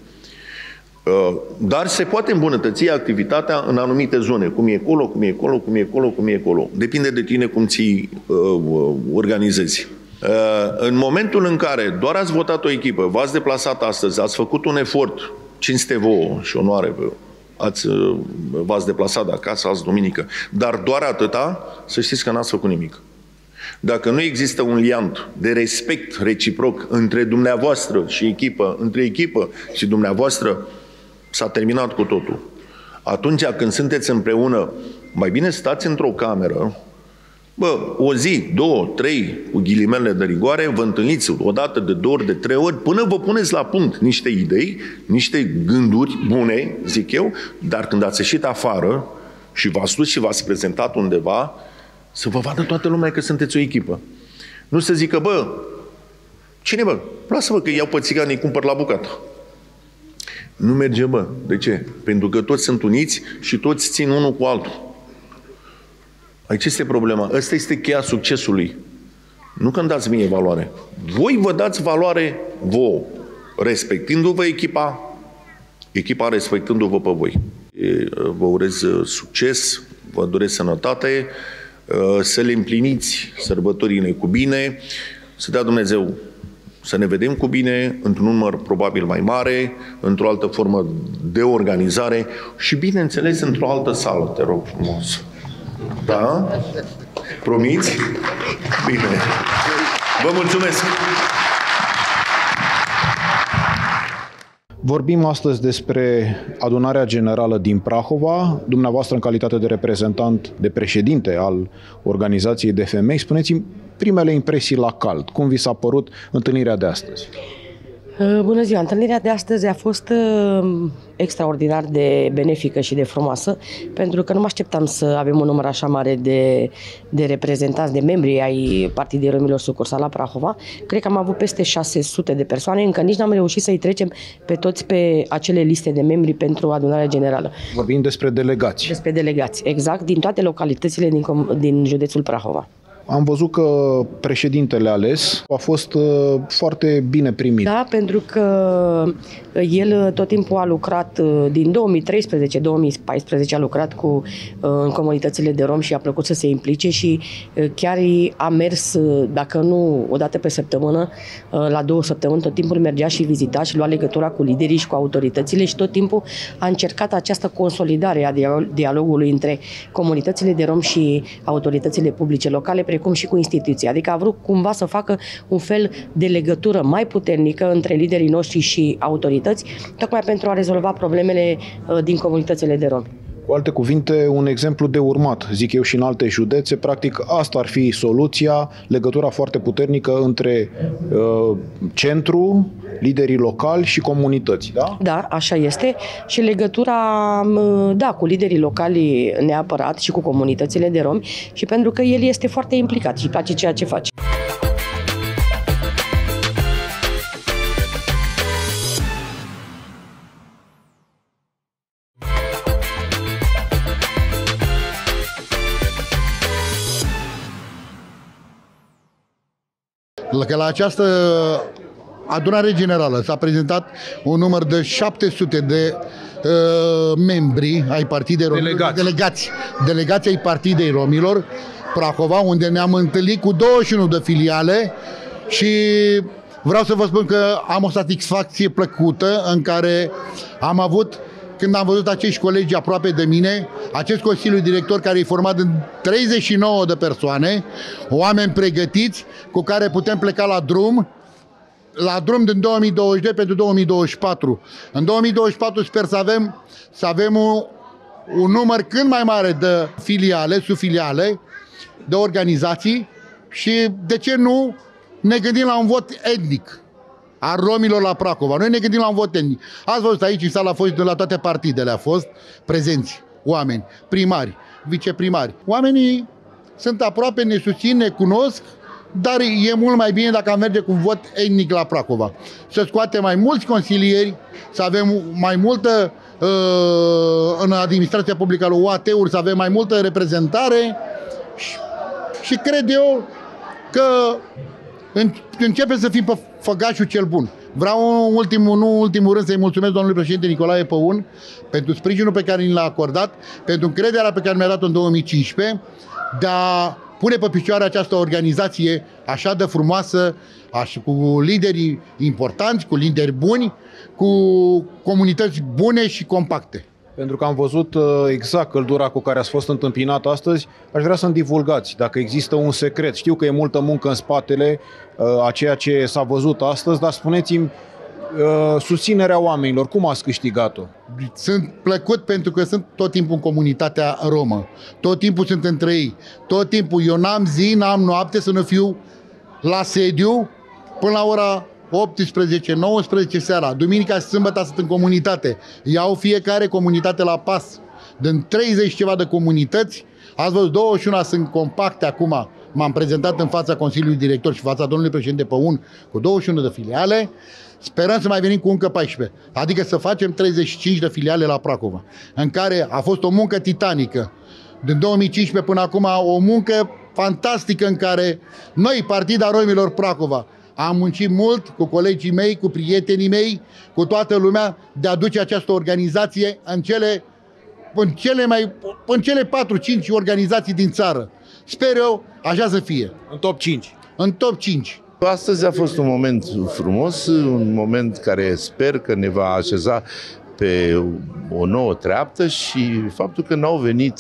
Dar se poate îmbunătăți activitatea în anumite zone. Cum e acolo, cum e acolo, cum e acolo, cum e acolo. Depinde de tine cum ți organizezi. În momentul în care doar ați votat o echipă, v-ați deplasat astăzi, ați făcut un efort, cinste vouă și onoare vouă, ați, v-ați deplasat de acasă azi duminică, dar doar atâta, să știți că n-ați făcut nimic. Dacă nu există un liant de respect reciproc între dumneavoastră și echipă, între echipă și dumneavoastră, s-a terminat cu totul. Atunci când sunteți împreună, mai bine stați într-o cameră, bă, o zi, două, trei, cu ghilimele de rigoare, vă întâlniți o dată, de două ori, de trei ori, până vă puneți la punct niște idei, niște gânduri bune, zic eu, dar când ați ieșit afară și v-ați dus și v-ați prezentat undeva, să vă vadă toată lumea că sunteți o echipă. Nu să zică, bă, Cine, bă? Lasă-mă că iau pe țigani, îi cumpăr la bucată. Nu merge, bă. De ce? Pentru că toți sunt uniți și toți țin unul cu altul. Aici este problema. Ăsta este cheia succesului. Nu că îmi dați mie valoare. Voi vă dați valoare vouă, respectându-vă echipa, echipa respectându-vă pe voi. Vă urez succes, vă doresc sănătate, să le împliniți sărbătorile cu bine, să dea Dumnezeu să ne vedem cu bine, într-un număr probabil mai mare, într-o altă formă de organizare și, bineînțeles, într-o altă sală, te rog frumos. Da? Promiți? Bine. Vă mulțumesc! Vorbim astăzi despre adunarea generală din Prahova. Dumneavoastră, în calitate de reprezentant, de președinte al organizației de femei, spuneți-mi primele impresii la cald. Cum vi s-a părut întâlnirea de astăzi? Bună ziua! Întâlnirea de astăzi a fost extraordinar de benefică și de frumoasă, pentru că nu mă așteptam să avem un număr așa mare de, de reprezentanți, de membri ai Partidei Romilor sucursal la Prahova. Cred că am avut peste șase sute de persoane, încă nici n-am reușit să-i trecem pe toți pe acele liste de membri pentru adunarea generală. Vorbim despre delegați. Despre delegați, exact, din toate localitățile din, din județul Prahova. Am văzut că președintele ales a fost foarte bine primit. Da, pentru că el tot timpul a lucrat, din două mii treisprezece două mii paisprezece a lucrat cu, în comunitățile de rom și a plăcut să se implice și chiar a mers, dacă nu o dată pe săptămână, la două săptămâni, tot timpul mergea și vizita și lua legătura cu liderii și cu autoritățile și tot timpul a încercat această consolidare a dialogului între comunitățile de rom și autoritățile publice locale, precum și cu instituția. Adică a vrut cumva să facă un fel de legătură mai puternică între liderii noștri și autorități, tocmai pentru a rezolva problemele din comunitățile de romi. Cu alte cuvinte, un exemplu de urmat, zic eu, și în alte județe. Practic, asta ar fi soluția, legătura foarte puternică între uh, centru, liderii locali și comunități, da? Da, așa este. Și legătura, da, cu liderii locali neapărat și cu comunitățile de romi și pentru că el este foarte implicat și place ceea ce face. Că la această adunare generală s-a prezentat un număr de șapte sute de uh, membri ai Partidei Romilor, delegați. delegați, delegați ai Partidei Romilor Prahova, unde ne-am întâlnit cu douăzeci și unu de filiale și vreau să vă spun că am o satisfacție plăcută în care am avut, când am văzut acești colegi aproape de mine, acest Consiliu Director care e format din treizeci și nouă de persoane, oameni pregătiți cu care putem pleca la drum, la drum din două mii douăzeci și doi pentru două mii douăzeci și patru. În două mii douăzeci și patru sper să avem, să avem un, un număr cât mai mare de filiale, subfiliale, de organizații și, de ce nu, ne gândim la un vot etnic a romilor la Prahova. Noi ne gândim la un vot etnic. Ați văzut aici, în sala a fost de la toate partidele, a fost prezenți oameni, primari, viceprimari. Oamenii sunt aproape, ne susțin, ne cunosc, dar e mult mai bine dacă am merge cu vot etnic la Prahova. Să scoatem mai mulți consilieri, să avem mai multă, în administrația publică la U A T-uri, să avem mai multă reprezentare și, și cred eu că începe să fim pe făgașul cel bun. Vreau în ultimul, nu ultimul rând să-i mulțumesc domnului președinte Nicolae Păun pentru sprijinul pe care ni l-a acordat, pentru încrederea pe care mi-a dat-o în două mii cincisprezece de a pune pe picioare această organizație așa de frumoasă, așa, cu lideri importanți, cu lideri buni, cu comunități bune și compacte. Pentru că am văzut exact căldura cu care ați fost întâmpinat astăzi, aș vrea să-mi divulgați dacă există un secret. Știu că e multă muncă în spatele a ceea ce s-a văzut astăzi, dar spuneți-mi susținerea oamenilor, cum ați câștigat-o? Sunt plăcut pentru că sunt tot timpul în comunitatea romă, tot timpul sunt între ei, tot timpul eu n-am zi, n-am noapte să nu fiu la sediu până la ora optsprezece nouăsprezece seara. Duminica și sâmbătă sunt în comunitate. Iau fiecare comunitate la pas. Din treizeci ceva de comunități, ați văzut douăzeci și unu sunt compacte acum m-am prezentat în fața Consiliului Director și fața domnului președinte Păun cu douăzeci și unu de filiale. Sperăm să mai venim cu încă paisprezece, adică să facem treizeci și cinci de filiale la Prahova, în care a fost o muncă titanică. Din două mii cincisprezece până acum, o muncă fantastică în care noi, Partida Romilor Prahova, am muncit mult cu colegii mei, cu prietenii mei, cu toată lumea, de a duce această organizație în cele, în cele, mai, în cele patru cinci organizații din țară. Sper eu așa să fie. În top cinci. În top cinci. Astăzi a fost un moment frumos, un moment care sper că ne va așeza pe o nouă treaptă și faptul că n-au venit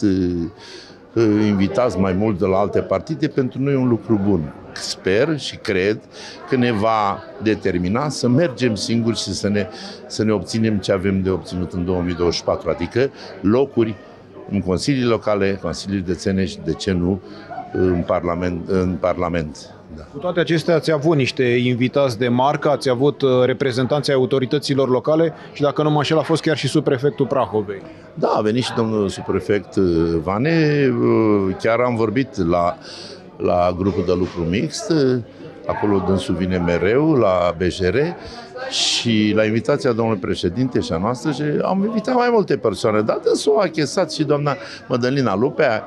invitați mai mult de la alte partide pentru noi e un lucru bun. Sper și cred că ne va determina să mergem singuri și să ne, să ne obținem ce avem de obținut în două mii douăzeci și patru, adică locuri în consilii locale, consilii județene și, de ce nu, în Parlament. În Parlament. Da. Cu toate acestea ați avut niște invitați de marcă, ați avut reprezentanții autorităților locale și, dacă nu mă înșel, a fost chiar și subprefectul Prahovei. Da, a venit și domnul subprefect Vane, chiar am vorbit la, la grupul de lucru mixt, acolo dânsul vine mereu, la B J R, și la invitația domnului președinte și a noastră și am invitat mai multe persoane, dar dânsul a achesat și doamna Mădălina Lupea,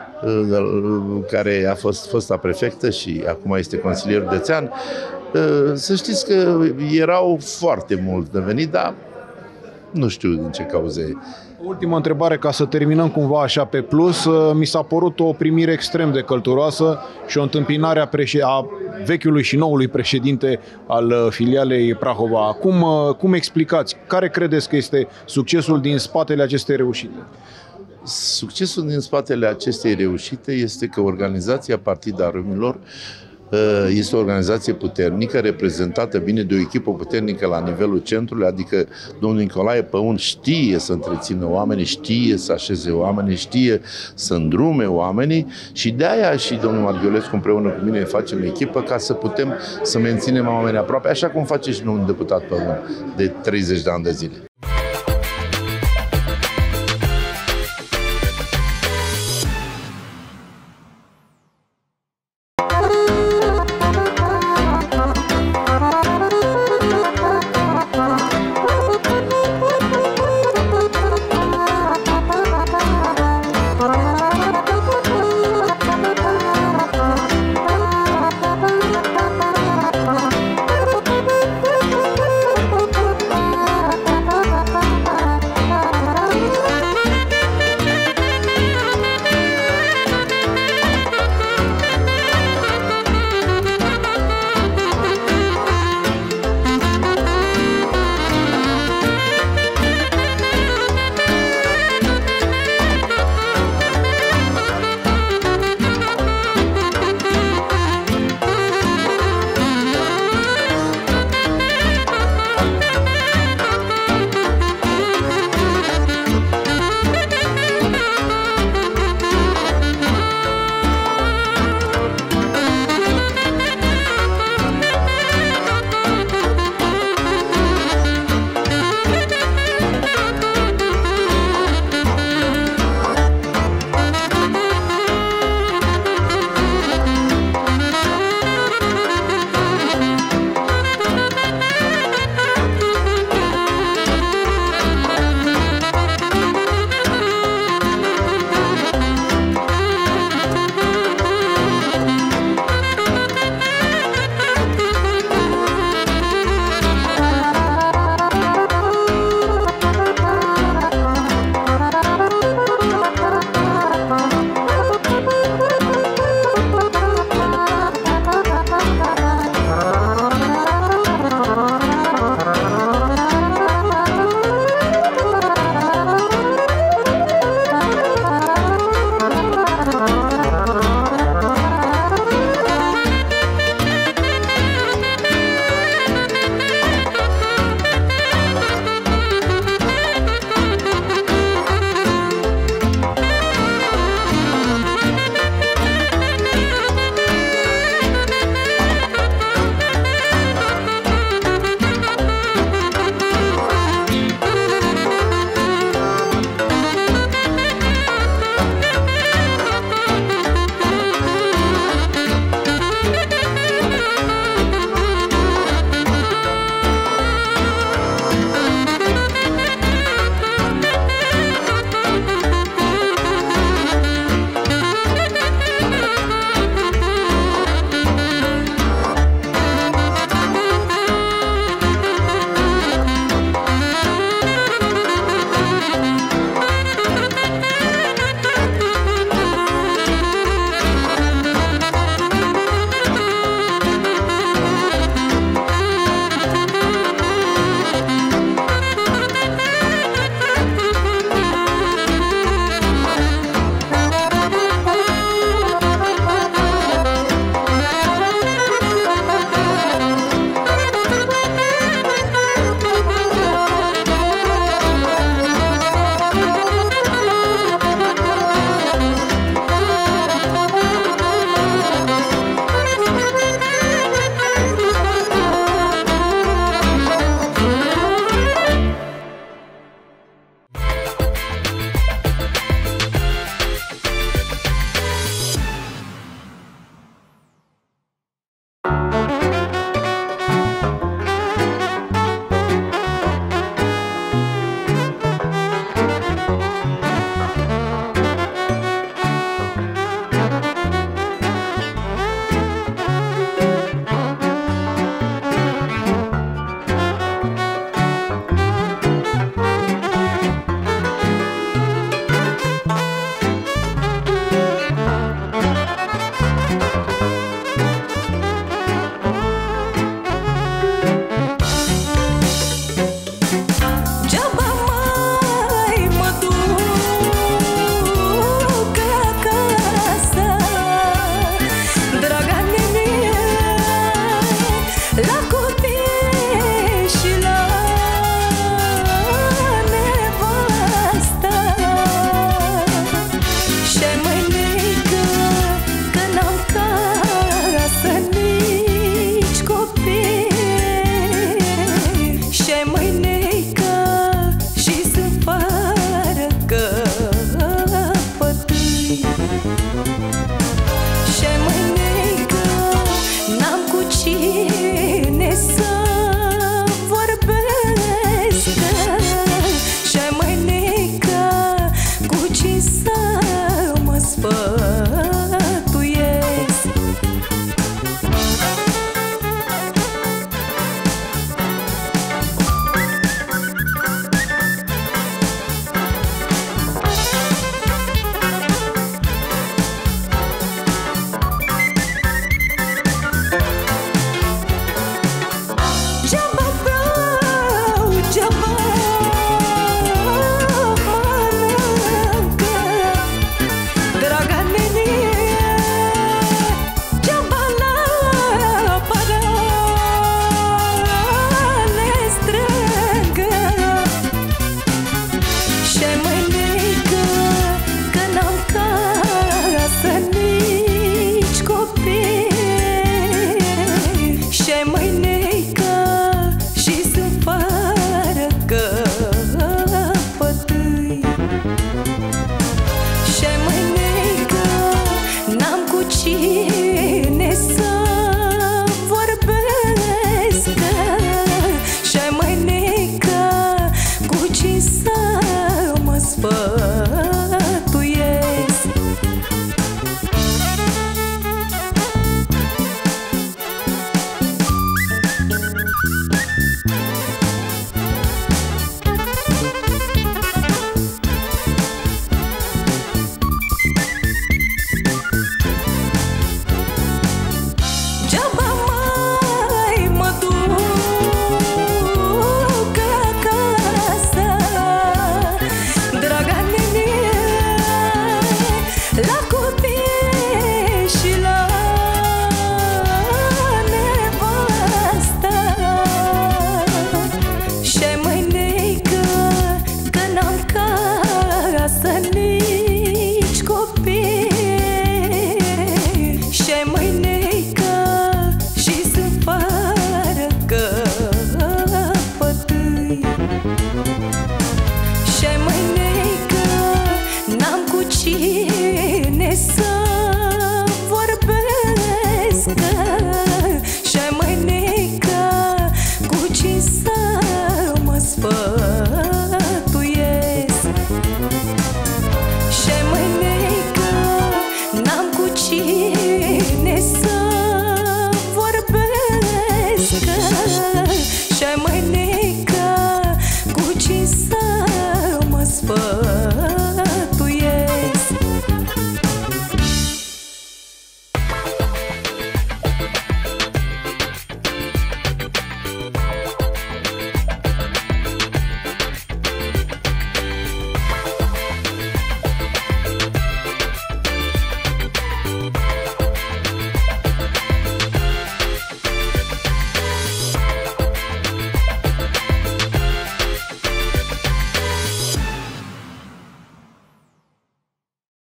care a fost fosta prefectă și acum este consilier județean. Să știți că erau foarte mulți de venit, dar nu știu din ce cauze. Ultima întrebare, ca să terminăm cumva așa pe plus. Mi s-a părut o primire extrem de călturoasă și o întâmpinare a, președ... a vechiului și noului președinte al filialei Prahova. Cum, cum explicați? Care credeți că este succesul din spatele acestei reușite? Succesul din spatele acestei reușite este că organizația Partida Romilor este o organizație puternică, reprezentată bine de o echipă puternică la nivelul centrului, adică domnul Nicolae Păun știe să întrețină oamenii, știe să așeze oamenii, știe să îndrume oamenii și de-aia și domnul Marghiolescu împreună cu mine facem echipă ca să putem să menținem oamenii aproape, așa cum face și un deputat Păun de treizeci de ani de zile.